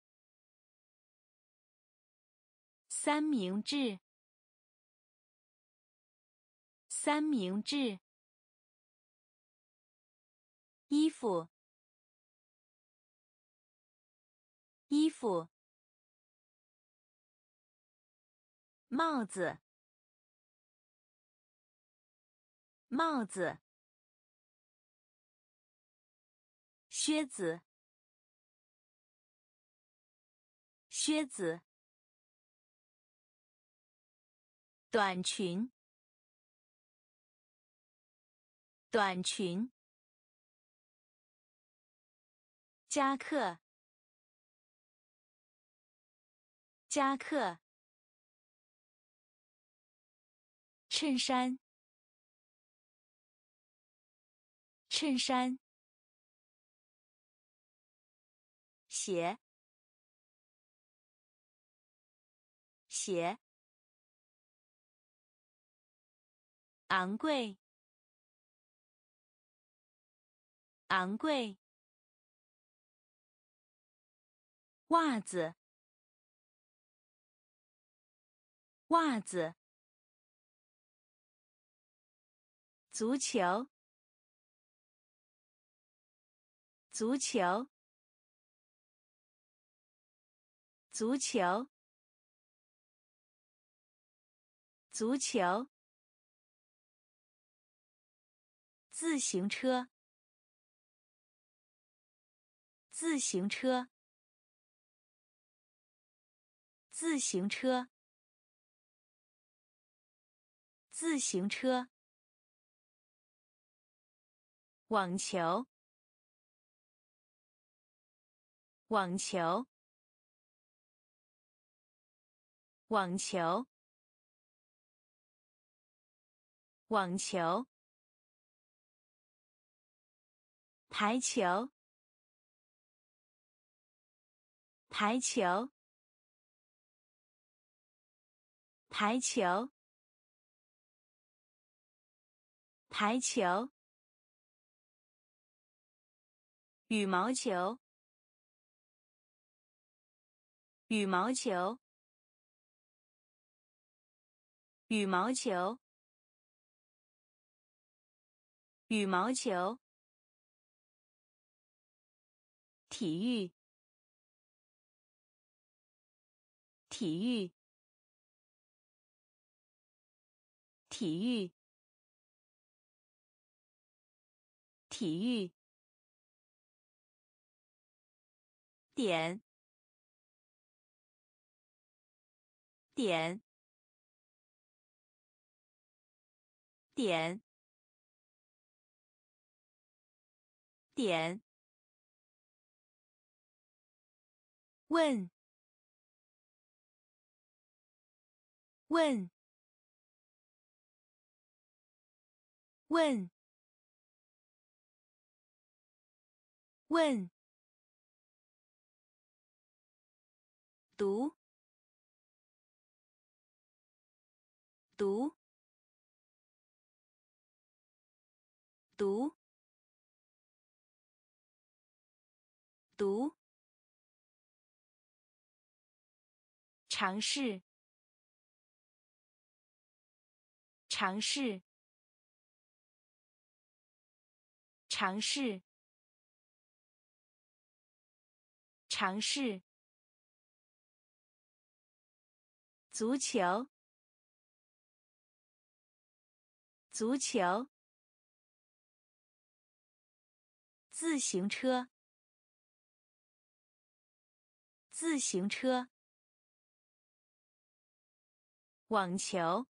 三明治，三明治。衣服，衣服。帽子，帽子。靴子，靴子。短裙，短裙。夹克，夹克。衬衫，衬衫。鞋，鞋。昂贵，昂贵。袜子，袜子。足球，足球，足球，足球。自行车，自行车，自行车，自行车。网球，网球，网球，网球。排球，排球，排球， 排球，羽毛球，羽毛球，羽毛球，羽毛球，体育，体育，体育，体育，点，点，点，点，问，问，问，问，读，读，读，读，尝试，尝试，尝试，尝试，足球，足球，自行车，自行车，网球，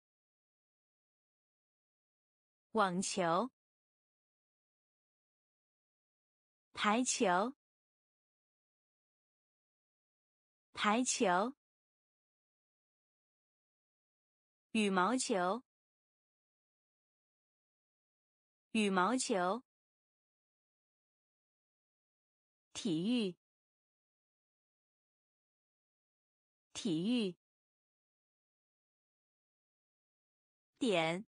网球，排球，排球，羽毛球，羽毛球，体育，体育，点，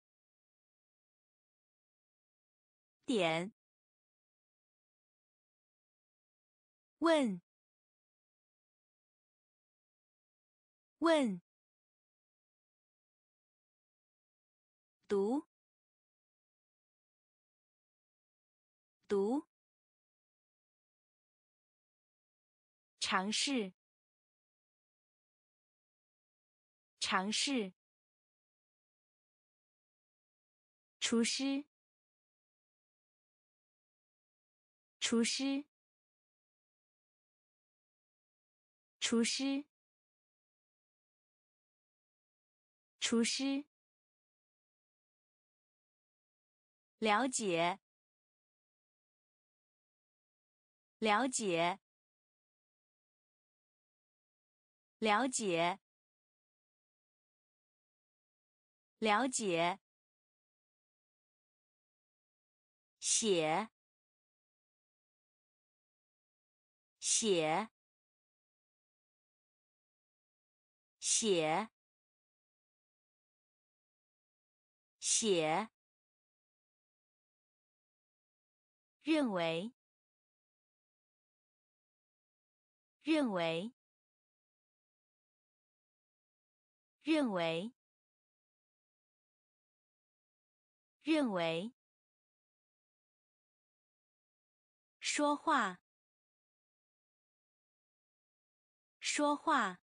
点，问，问，读，读，尝试，尝试，厨师，厨师，厨师，厨师，了解，了解，了解，了解，写，写，写，写，认为，认为，认为，认为，说话，说话，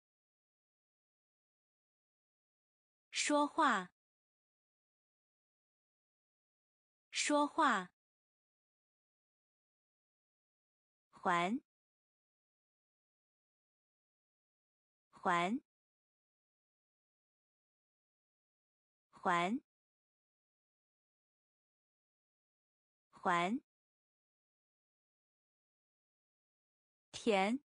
说话，说话，还，还，还，还，甜，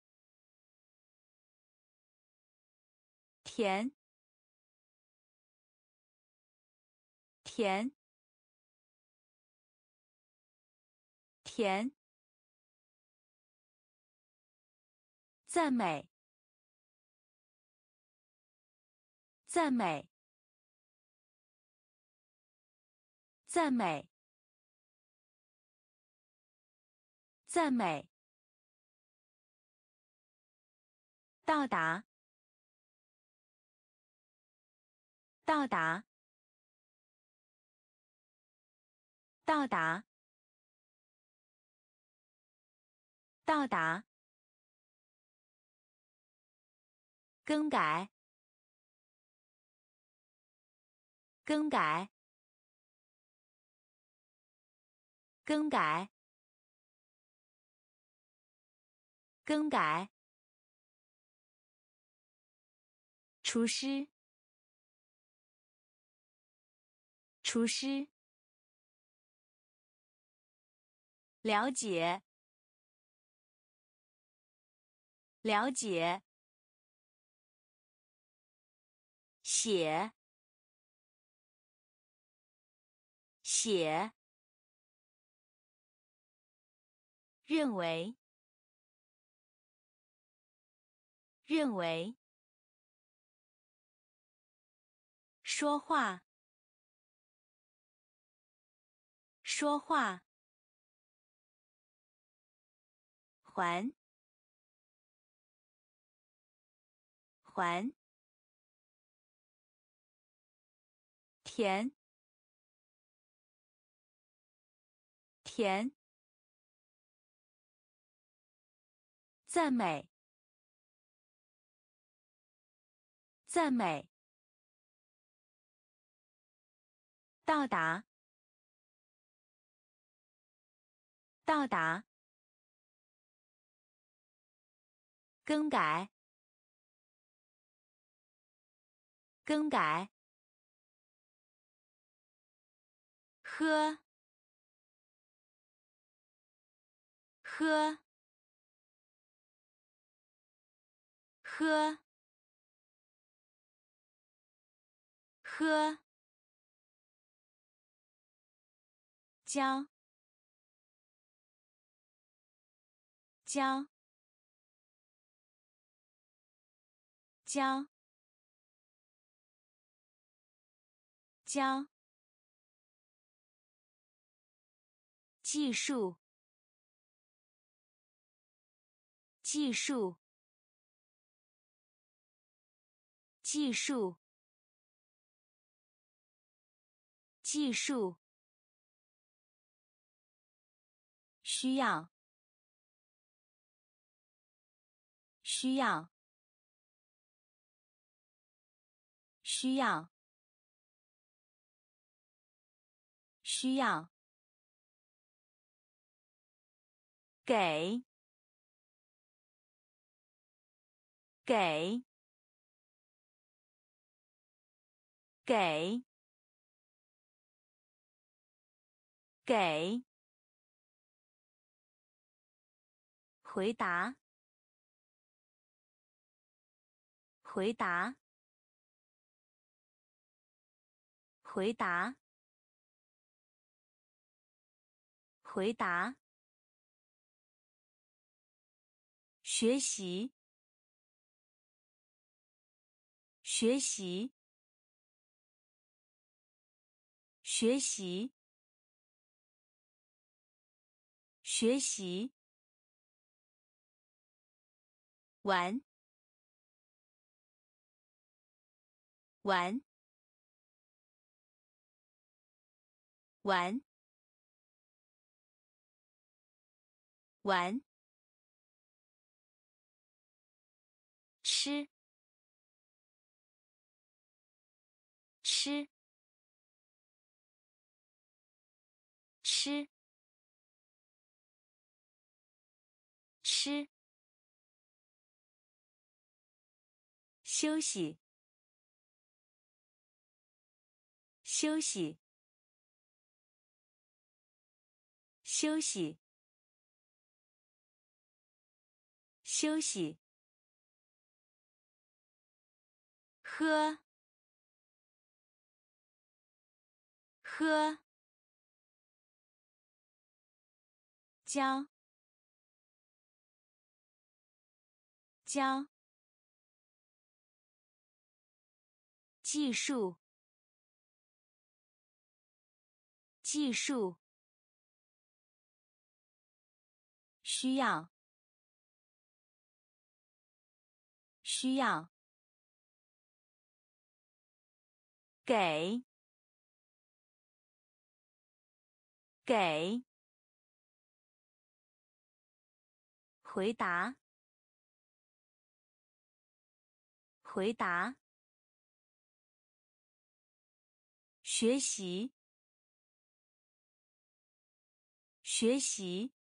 甜，甜，甜，赞美，赞美， 赞美，赞美，到达，到达，到达，到达，更改，更改，更改，更改，厨师，厨师，了解，了解，写，写，认为，认为，说话，说话，还，还，填，填，赞美，赞美，到达，到达，更改，更改，喝，喝，喝，喝，教，教，教，教，技术，技术，技术，技术，需要，需要，需要，需要，给，给，给，给，回答，回答，回答，回答，学习，学习，学习，学习，玩，玩，玩，玩，吃，吃，吃，吃，休息，休息，休息，休息，喝，喝，教，教，技术， 技术，需要，需要，给，给，回答，回答，学习，学习，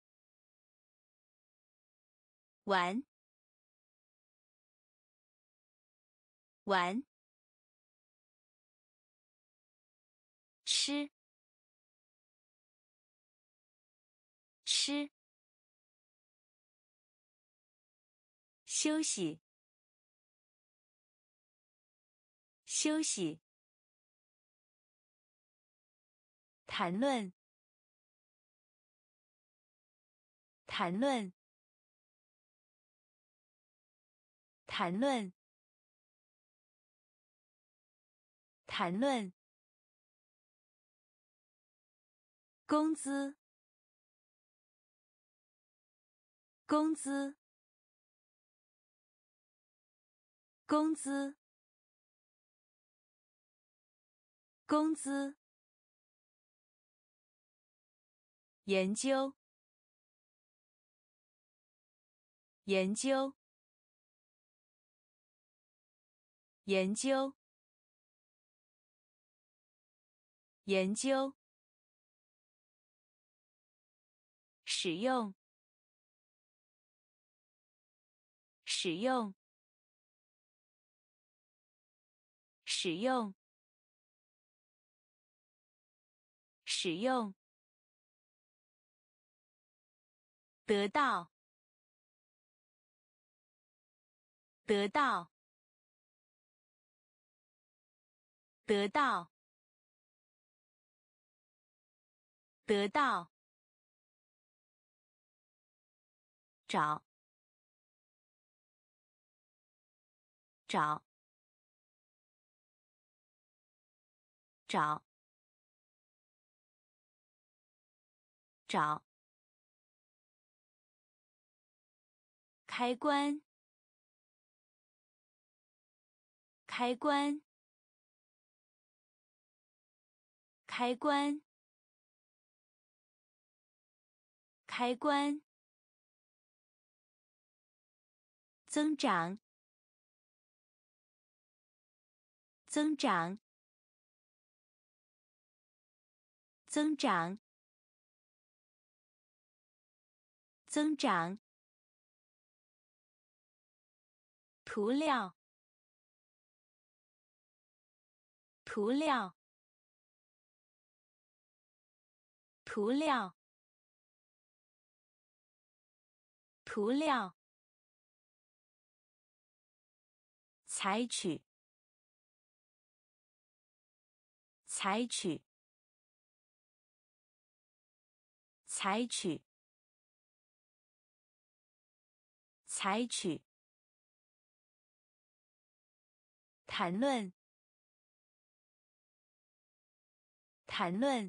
玩，玩，吃，吃，休息，休息，谈论，谈论，谈论，谈论，工资，工资，工资，工资，研究，研究，研究，研究，使用，使用，使用，使用，得到，得到，得到，得到，找，找，找，找，开关，开关，开关，开关，增长，增长，增长，增长，涂料，涂料，涂料，涂料，采取，采取，采取，采取，谈论，谈论，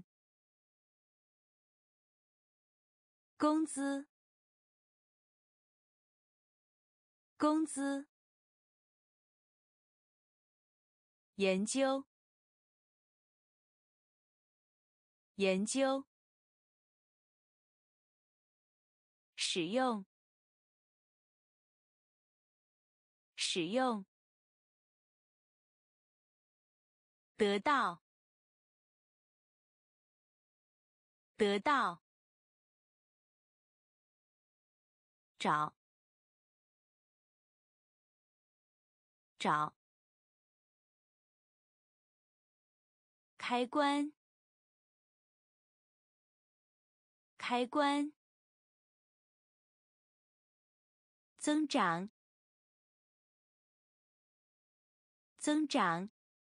工资，工资，研究，研究，使用，使用，得到，得到，找，找，开关，开关，增长，增长，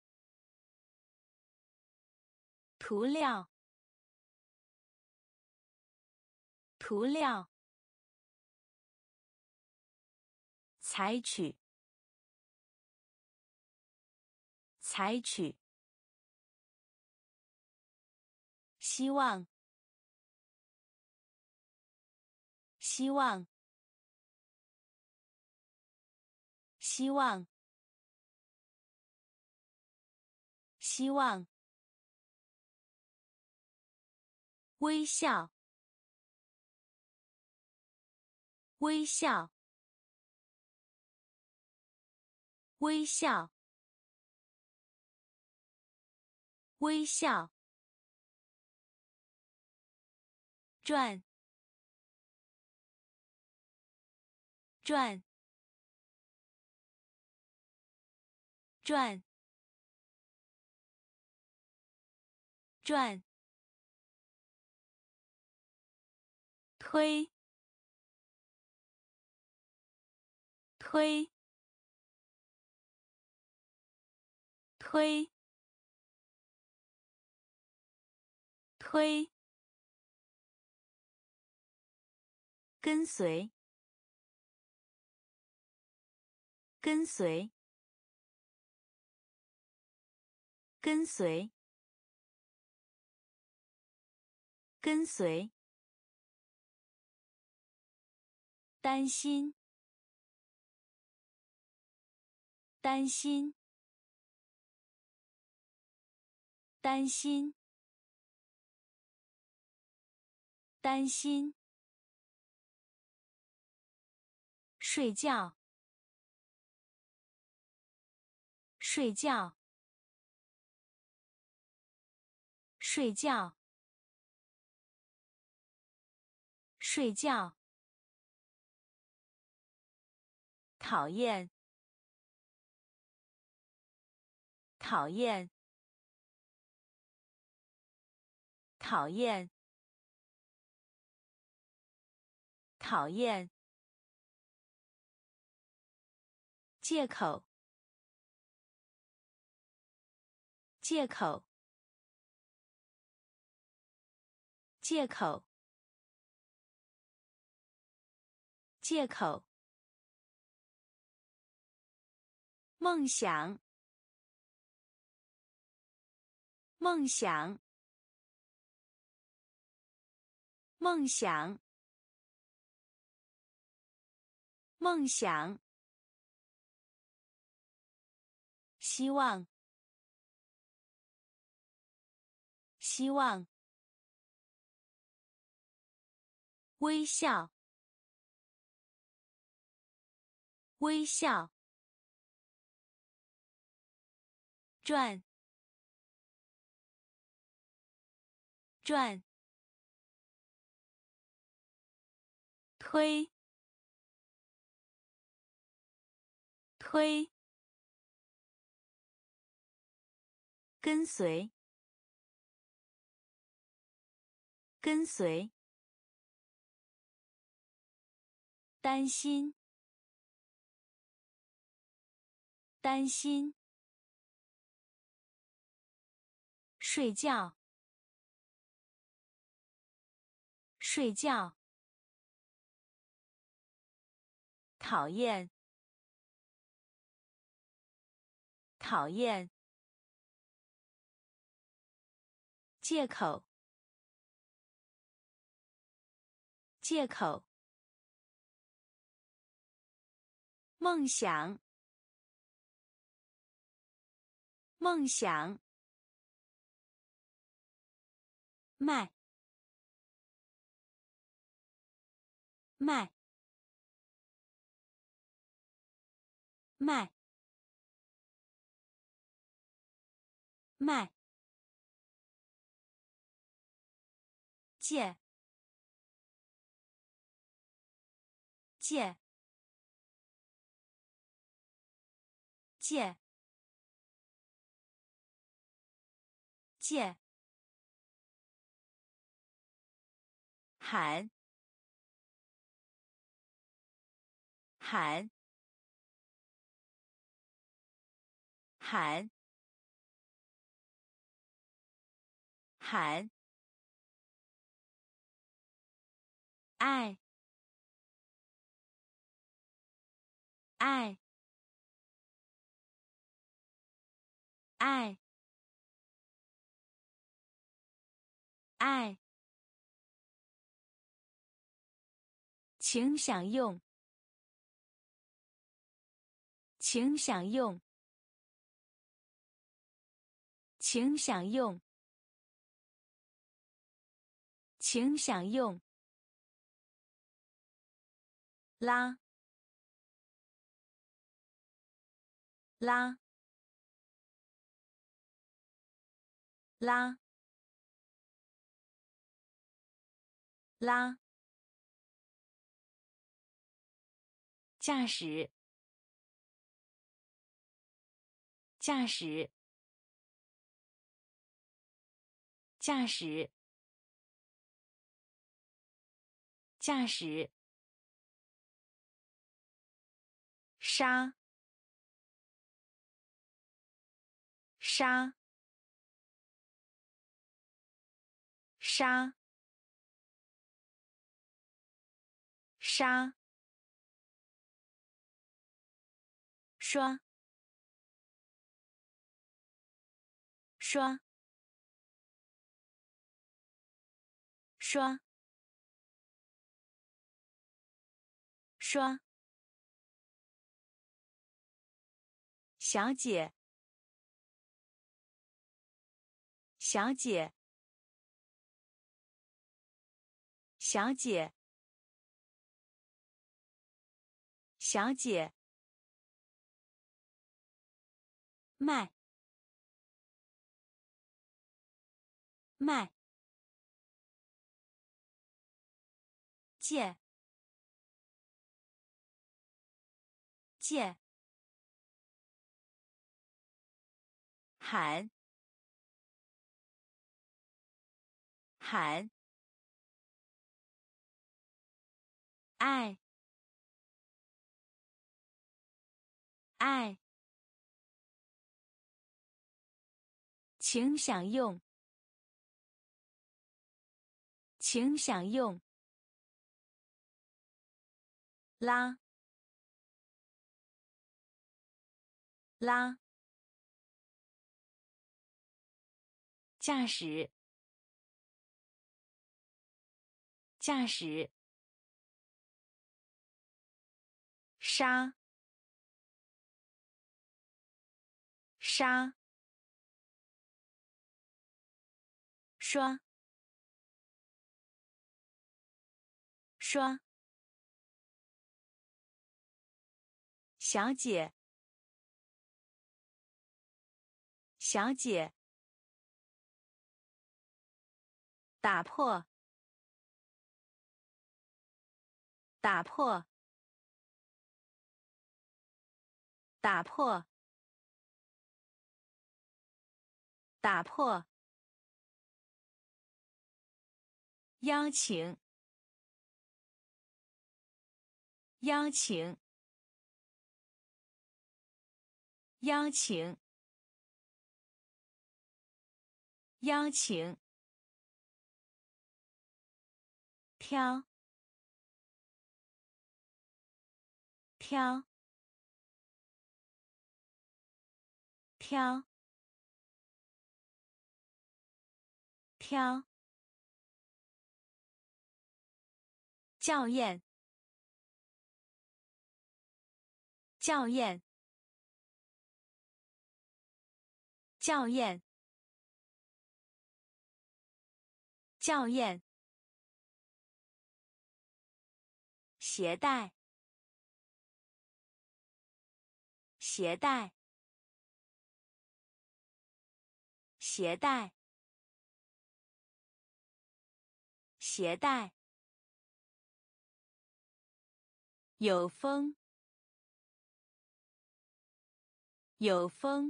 涂料，涂料，采取，采取， 希望，希望，希望，希望，微笑，微笑，微笑，微笑，转，转，转，转，推，推，推，推，跟随，跟随，跟随，跟随，担心，担心，担心，担心，睡觉，睡觉，睡觉，睡觉，讨厌，讨厌，讨厌，讨厌，借口，借口，借口，借口，梦想，梦想，梦想，梦想，希望，希望，微笑，微笑，转，转，推，推，跟随，跟随，担心，担心，睡觉，睡觉，讨厌，讨厌，借口，借口，梦想，梦想，卖，卖，卖，卖，借，借，借，借，喊，喊，喊，喊，爱，爱，爱， 爱，请享用，请享用，请享用，请享用。拉，拉，拉，拉。驾驶，驾驶，驾驶，驾驶。杀，杀，杀，杀。刷，刷，刷，刷。小姐，小姐，小姐，小姐。卖，卖。借，借。喊，喊。爱，爱，请享用，请享用。拉，拉。驾驶，驾驶。杀，杀。刷，刷。小姐，小姐。打破，打破，打破，打破。邀请，邀请，邀请，邀请。挑，挑，挑，挑。校验，校验，校验，校验。携带，携带，携带，携带。有风，有风，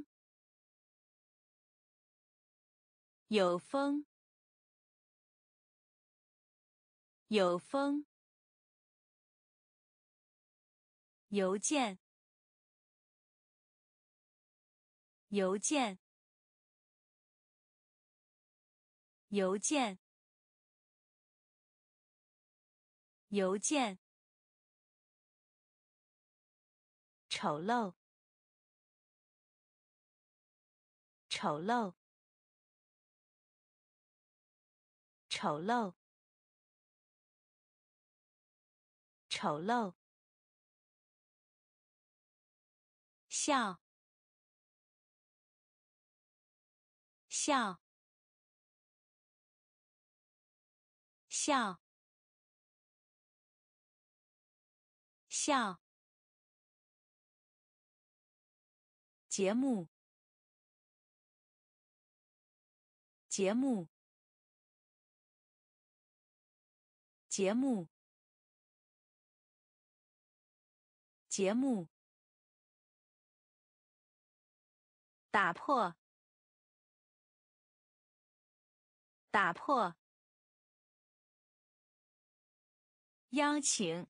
有风，有风。邮件，邮件，邮件，邮件。丑陋，丑陋， 丑陋，丑陋，笑，笑，笑，笑，节目，节目，节目，节目，打破，打破，邀请，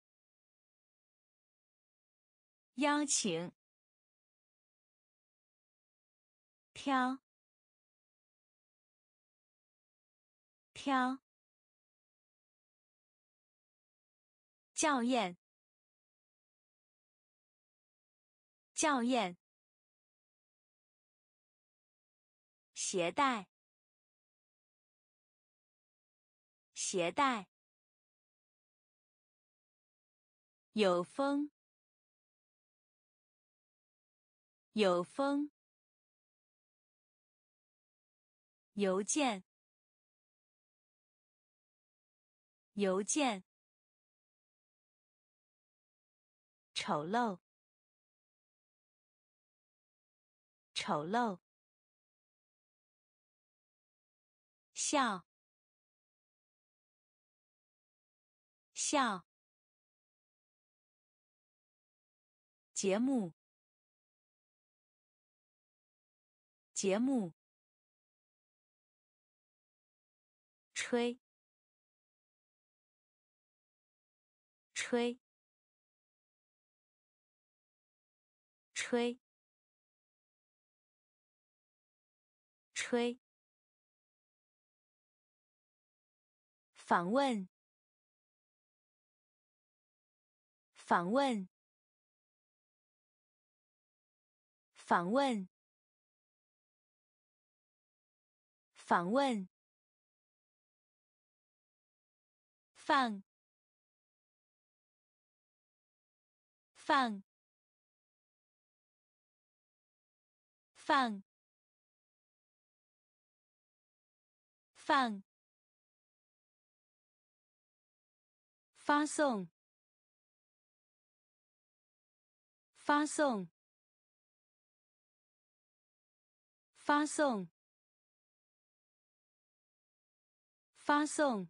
邀请，挑，挑，校验，校验，携带，携带，有风，有风，邮件，邮件，丑陋，丑陋，笑，笑，节目，节目，吹，吹，吹，吹，访问，访问，访问，访问，放，放，放，放，发送，发送，发送，发送，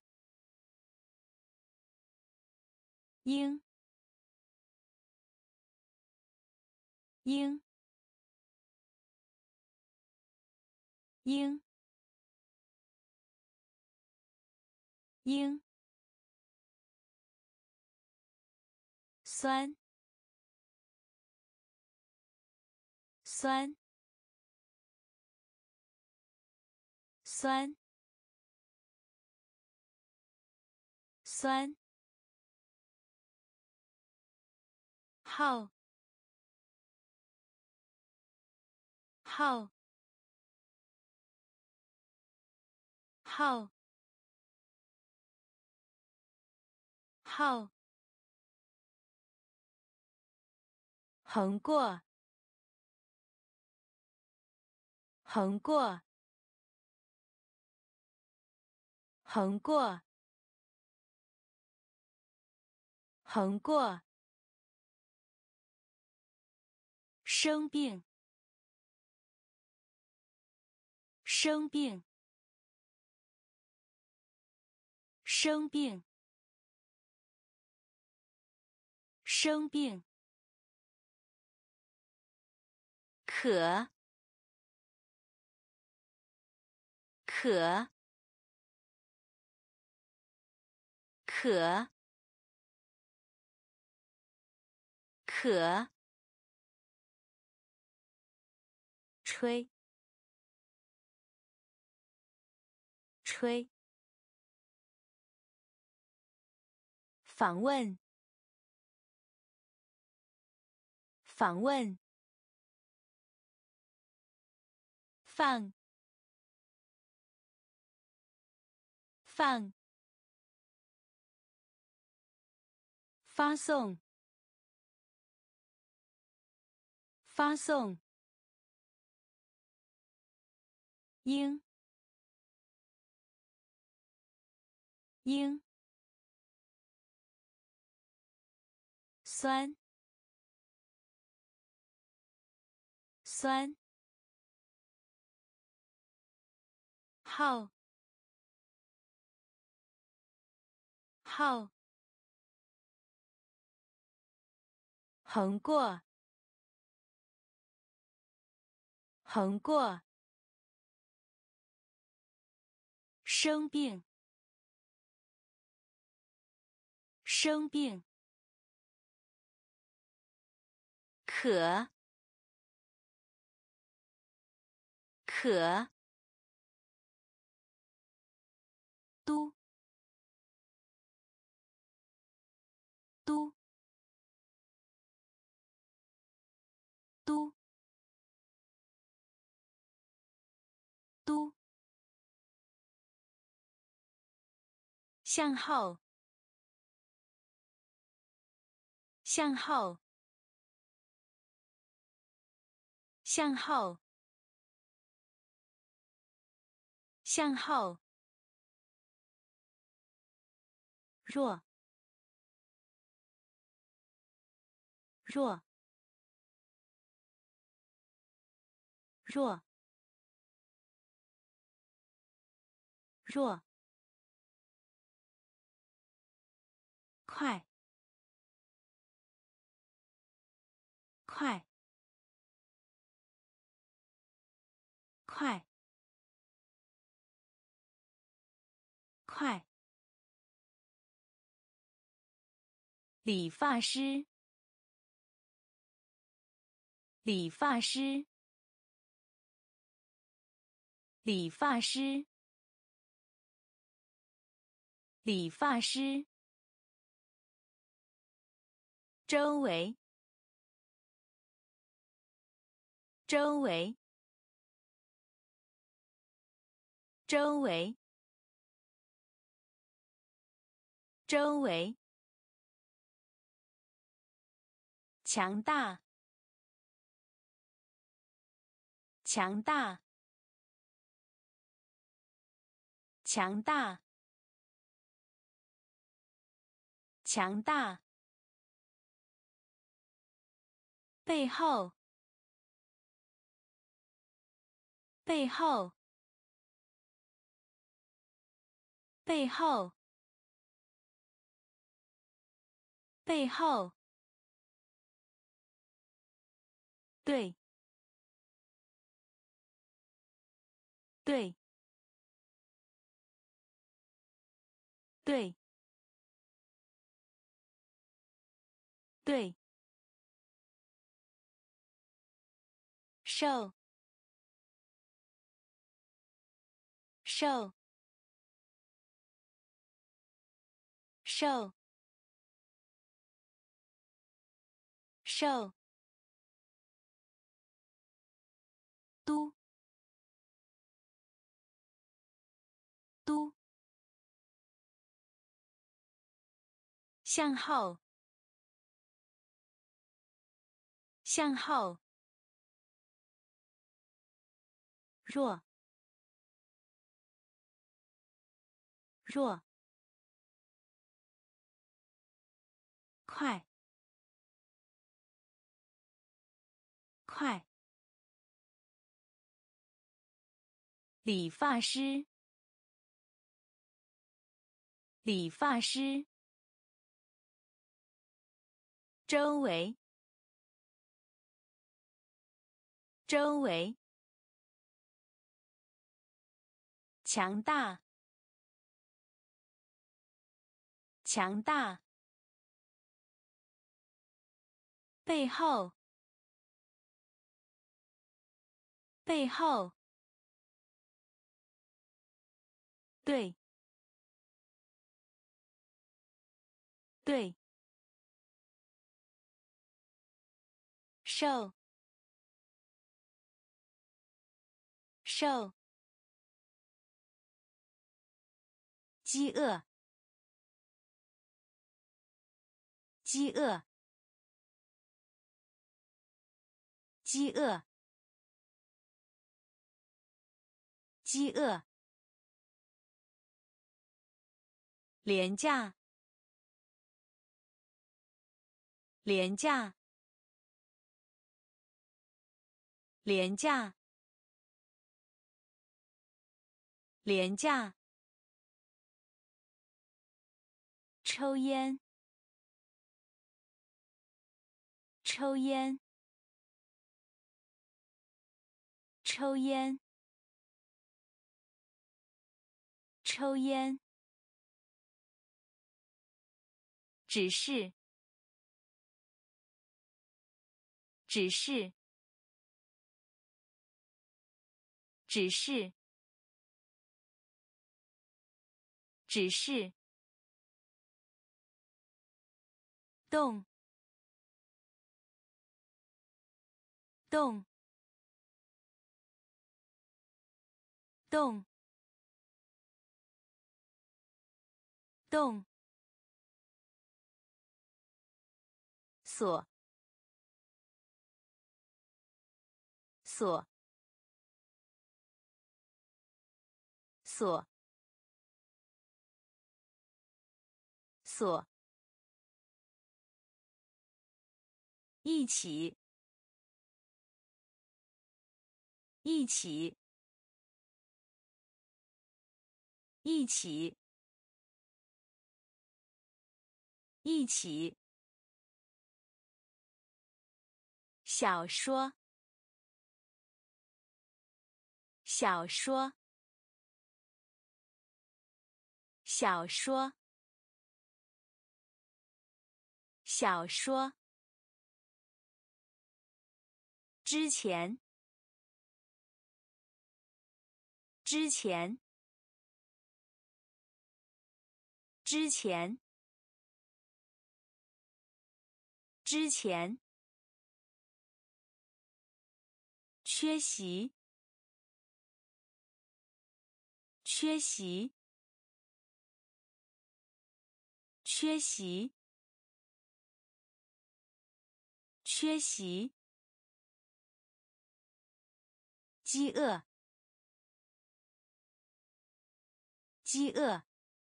应，应，应，应，酸，酸，酸，酸，号，号，号，号，横过，横过，横过，横过，生病，生病，生病，生病，可，可，可，可，吹，吹，访问，访问，放， 放，发送，发送，应，应，酸，酸，号，号，横过，横过，生病，生病，可，可，都，都，都，都，向后，向后，向后，向后，弱，弱，弱，弱，快，快，快，快，理发师，理发师，理发师，理发师，周围，周围，周围，周围，强大，强大，强大，强大，背后，背后，背后，背后，对，对，对，对，瘦，瘦，瘦，瘦，都，都，向后，向后，弱，弱，快，快，理发师，理发师，周围，周围，强大，强大，背后，背后，对，对，瘦，瘦， 饥饿，饥饿，饥饿，饥饿。廉价，廉价，廉价，廉价。抽烟，抽烟，抽烟，抽烟。指示，指示，指示，指示。动，动，动，动。锁，锁，锁，锁。一起，一起，一起，一起。小说，小说，小说，小说。之前，之前，之前，之前。缺席，缺席，缺席，缺席。饥饿，饥饿。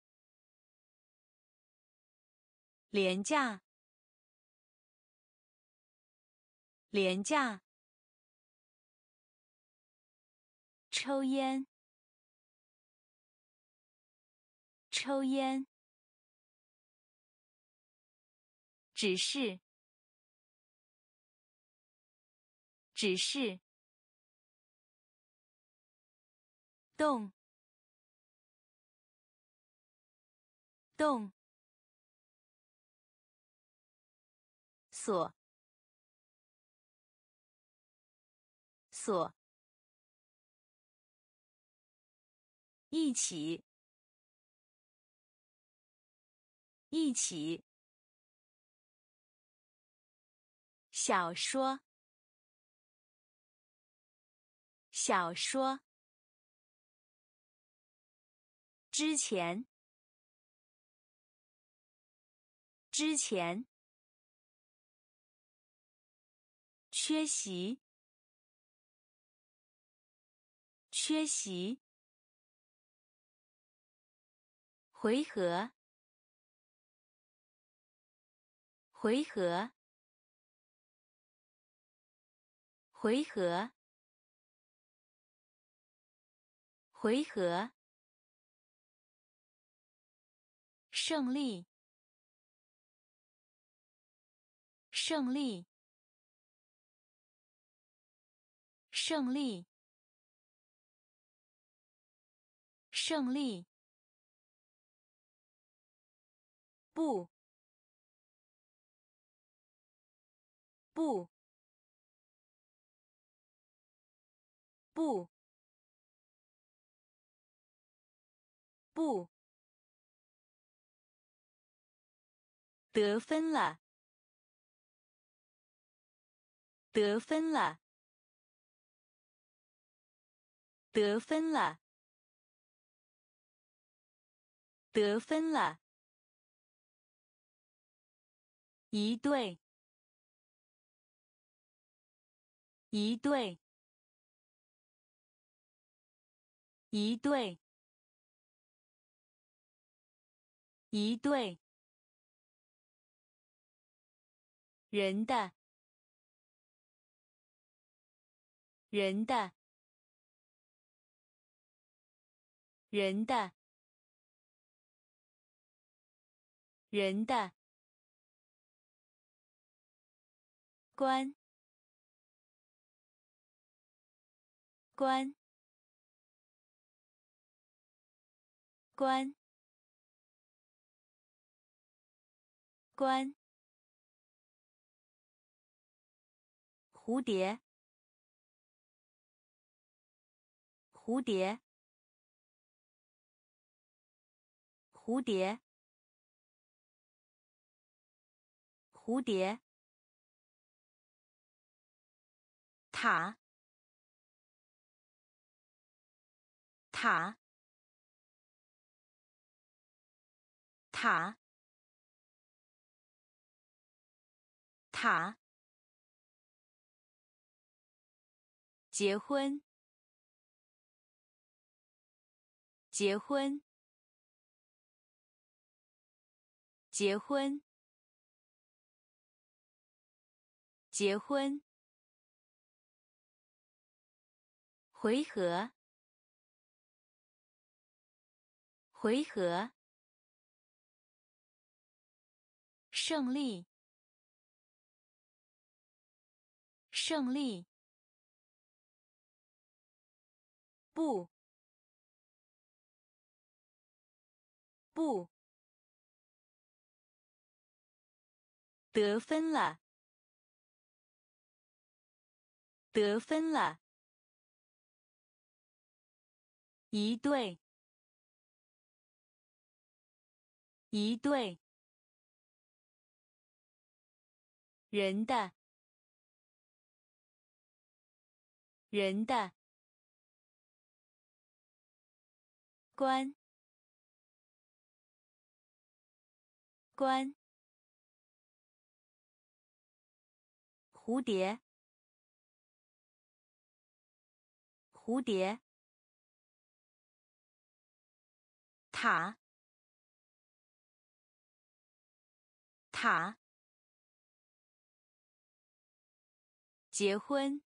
廉价，廉价。抽烟，抽烟。指示，指示。动，动。锁，锁。一起，一起。小说，小说。之前，之前。缺席，缺席。回合，回合，回合，回合。胜利，胜利，胜利，胜利。不，不，不，不。得分了，得分了，得分了， 得分了。一对，一对，一对，一对。人的，人的，人的，人的。关，关，关，关。蝴蝶，蝴蝶，蝴蝶，蝴蝶。塔，塔，塔，塔。结婚，结婚，结婚，结婚。回合，回合。胜利，胜利。不，不。得分了，得分了。一对，一对。人的，人的。关，关。蝴蝶，蝴蝶。塔，塔。结婚，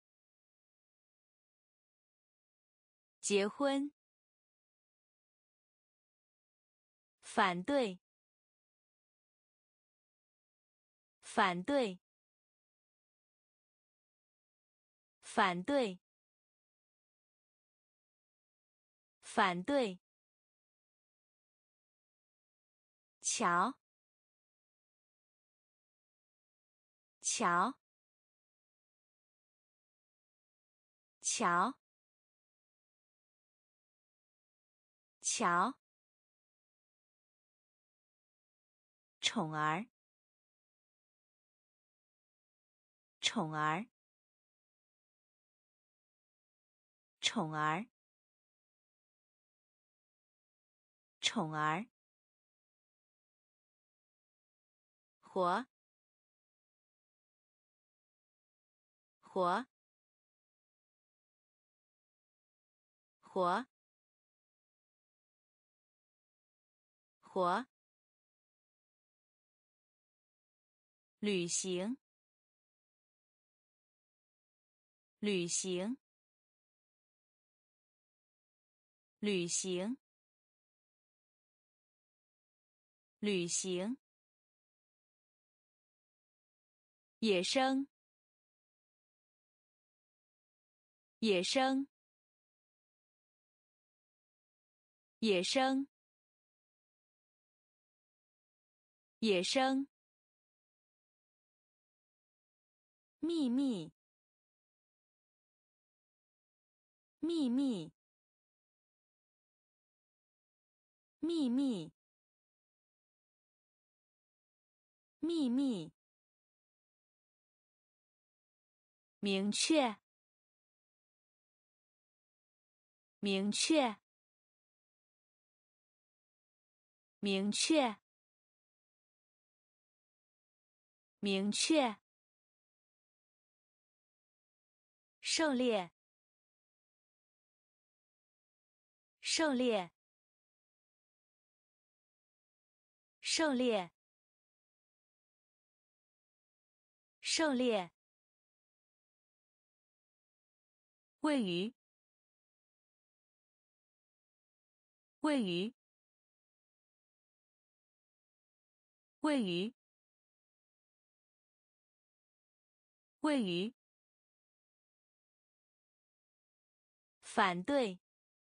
结婚。反对，反对，反对，反对。桥，桥，桥，桥。宠儿，宠儿，宠儿，宠儿。活，活，活，活。旅行，旅行，旅行，旅行。野生，野生，野生，野生。秘密，秘密，秘密，秘密。明确，明确， 明确，明确，狩猎，狩猎，狩猎，狩猎，位于，位于，位于，位于，反对，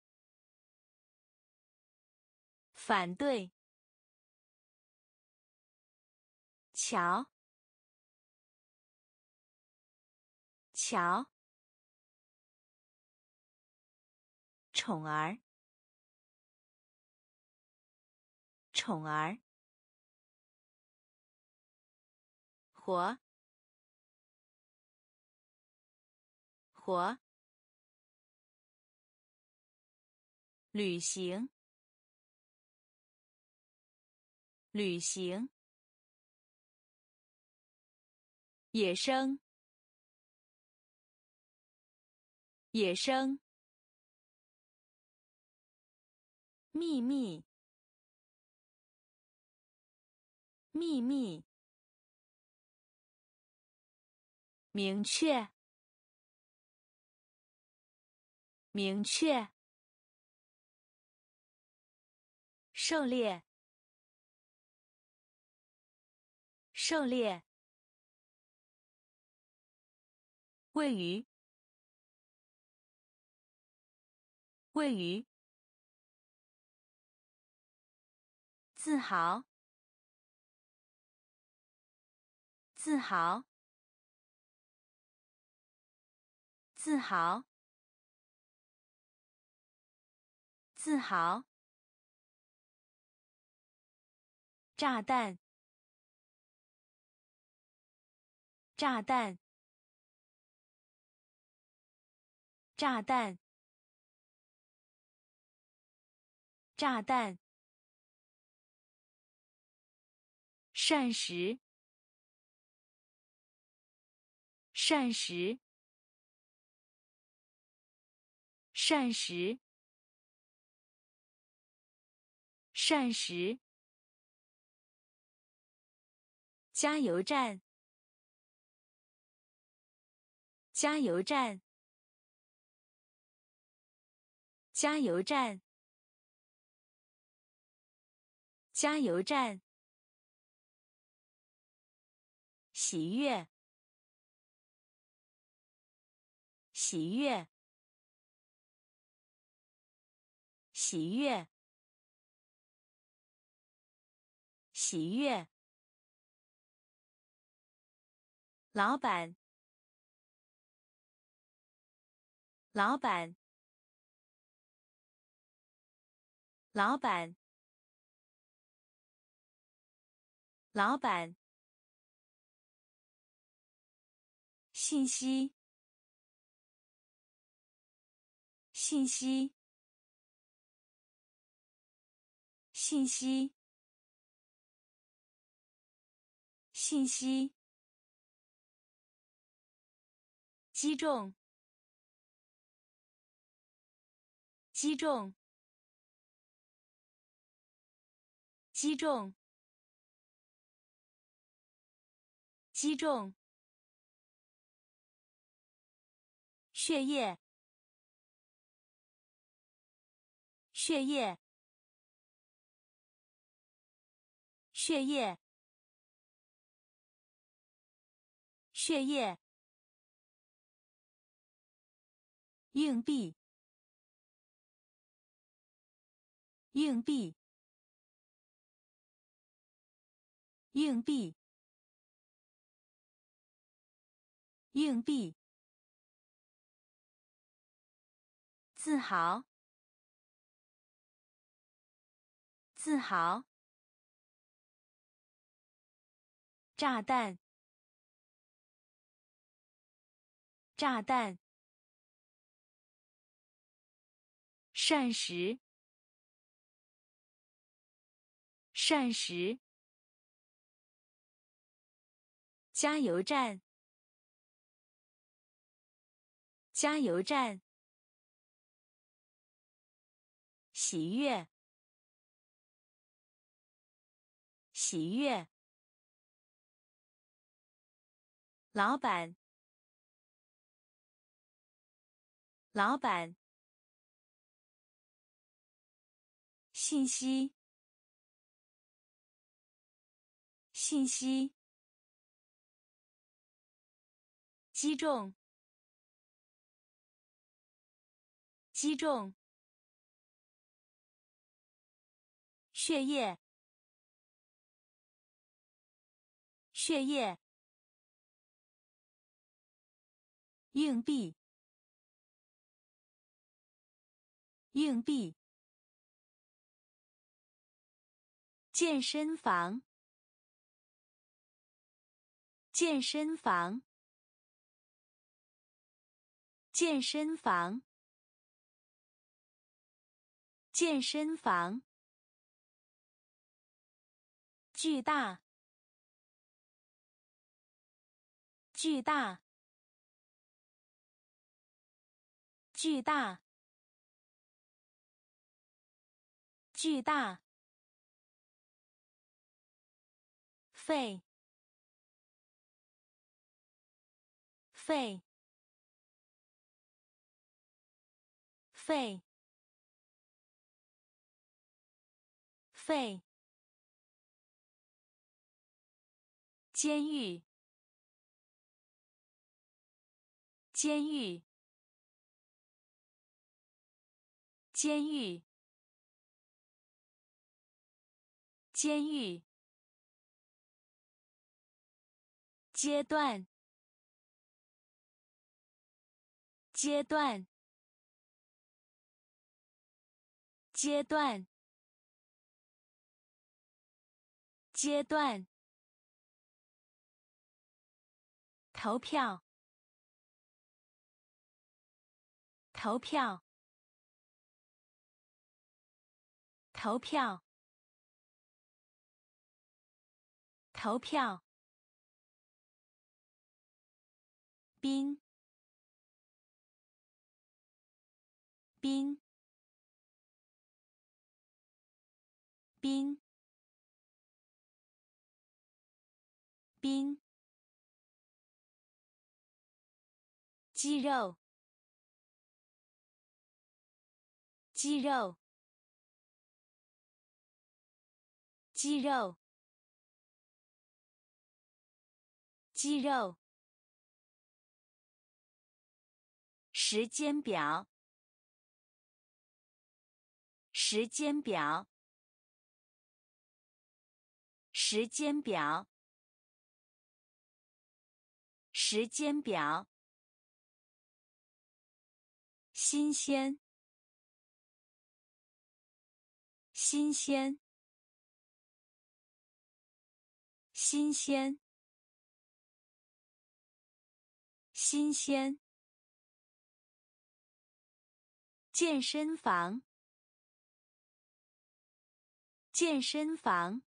反对，瞧，瞧，宠儿，宠儿，活，活，旅行，旅行，野生，野生，秘密，秘密，明确，明确，狩猎，狩猎，位于，位于，自豪，自豪，自豪，自豪，炸弹，炸弹，炸弹，炸弹，膳食，膳食，膳食，膳食，加油站，加油站，加油站，加油站，喜悦，喜悦，喜悦，喜悦，老板，老板，老板，老板，信息，信息，信息，信息，击中，击中，击中，击中，血液，血液，血液，血液，硬币，硬币，硬币，硬币，自豪，自豪，炸弹，炸弹，膳食， 膳食，加油站，加油站，喜悦，喜悦，老板，老板，信息，信息，击中，击中，血液，血液，硬币，硬币，健身房，健身房，健身房，健身房，巨大，巨大，巨大，巨大，肺，肺，肺，肺，监狱，监狱，监狱，监狱，阶段，阶段，阶段，阶段，投票，投票，投票，投票，冰，冰，冰，冰，肌肉，肌肉，肌肉，肌肉，时间表，时间表，时间表，时间表，新鲜，新鲜，新鲜，新鲜，健身房，健身房，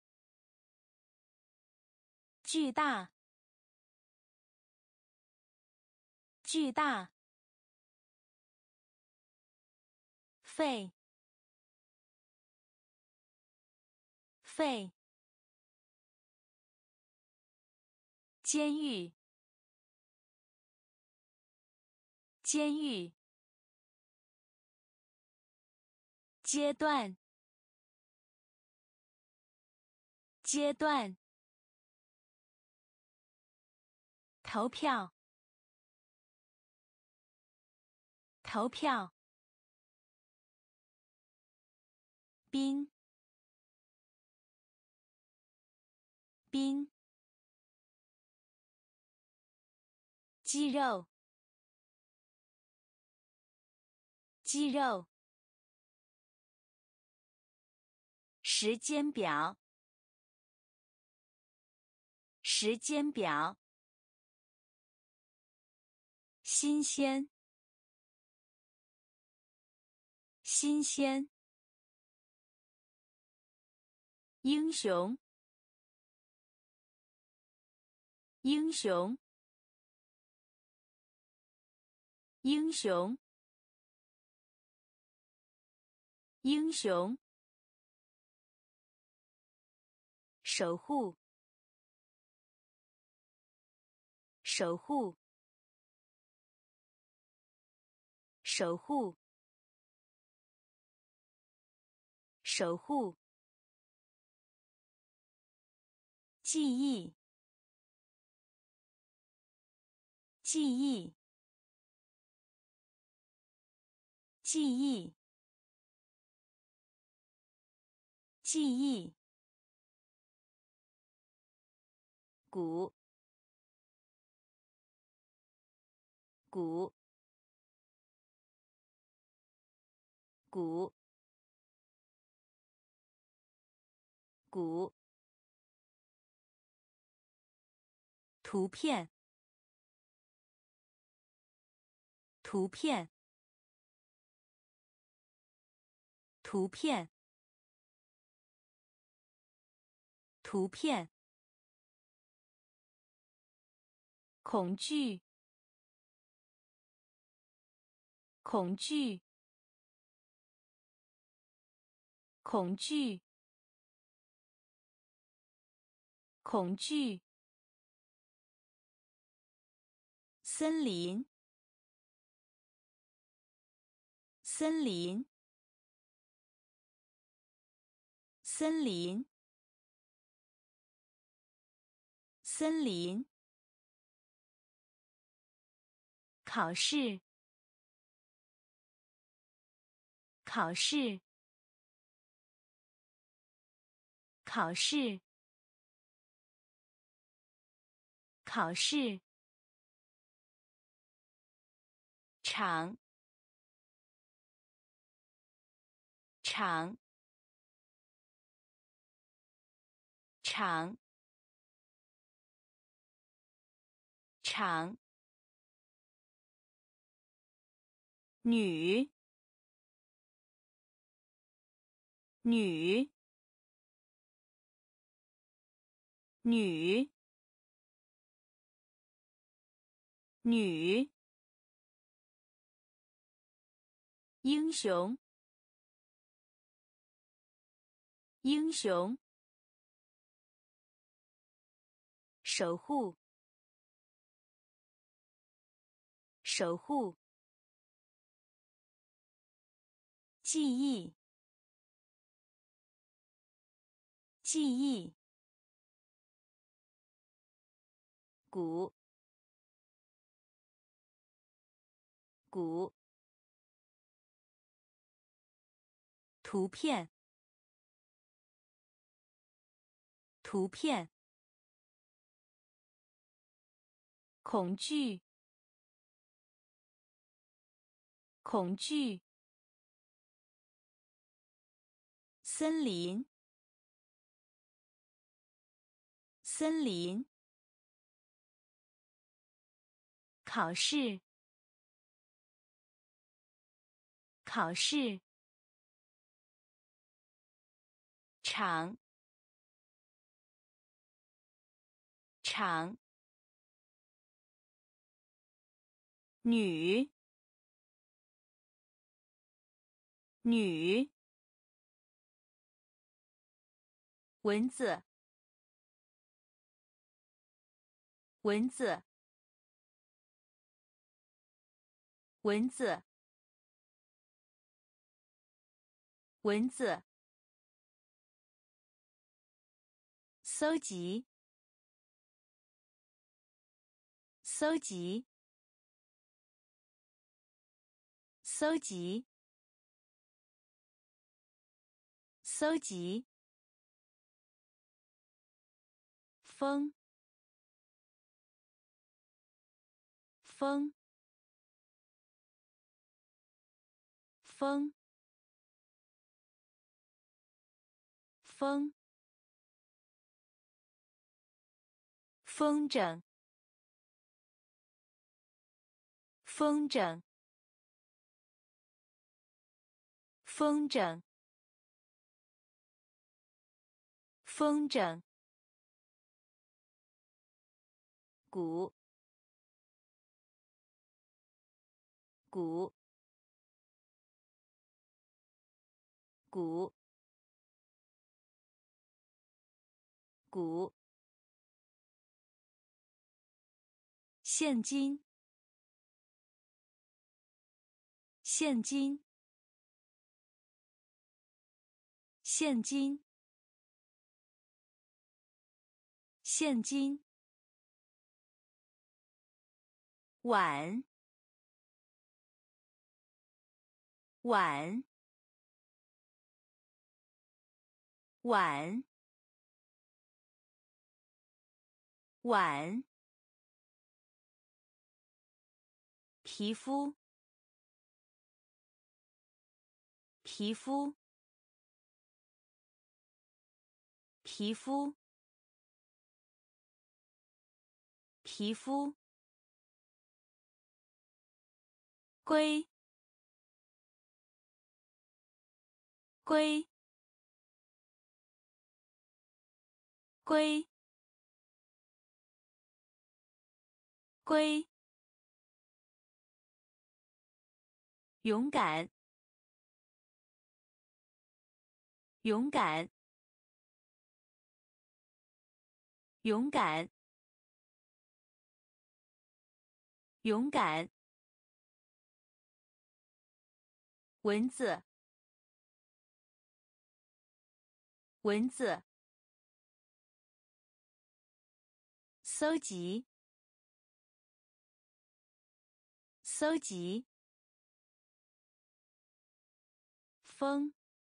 巨大，巨大，肺，肺，监狱，监狱，阶段，阶段，投票，投票，冰，冰，肌肉，肌肉，时间表，时间表，新鲜，新鲜， 英雄，英雄，英雄，英雄，守护，守护，守护，守护，记忆，记忆，记忆，记忆，鼓，鼓，鼓，鼓，图片，图片，图片，图片，恐惧，恐惧，恐惧，恐惧，森林，森林，森林，森林，考试，考试，考试，考试，场，场，场，场，女，女，女，女，英雄，英雄，守护，守护，记忆，记忆，鼓，鼓，图片，图片，恐惧，恐惧，森林，森林，考试，考试，场，场，女，女，蚊子，蚊子，蚊子，蚊子，搜集，搜集，搜集，搜集，风，风，风，风，风筝，风筝，风筝， 风筝，鼓，鼓，鼓，鼓，现金，现金，现金，现金，碗，碗，碗，碗，皮肤，皮肤，皮肤，皮肤，龟，龟，龟，龟，勇敢，勇敢，勇敢，勇敢，蚊子，蚊子，搜集，搜集，风，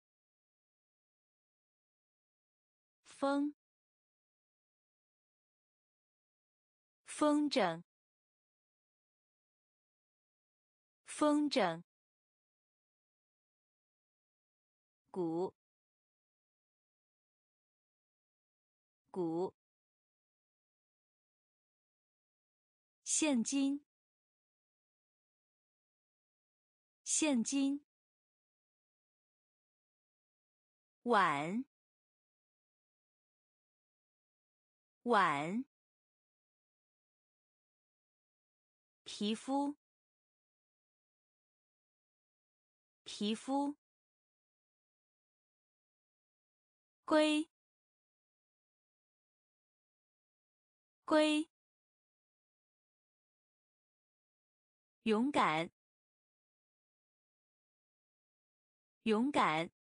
风，风筝，风筝，鼓，鼓，现金，现金，碗，碗，皮肤，皮肤，龟，龟，勇敢，勇敢，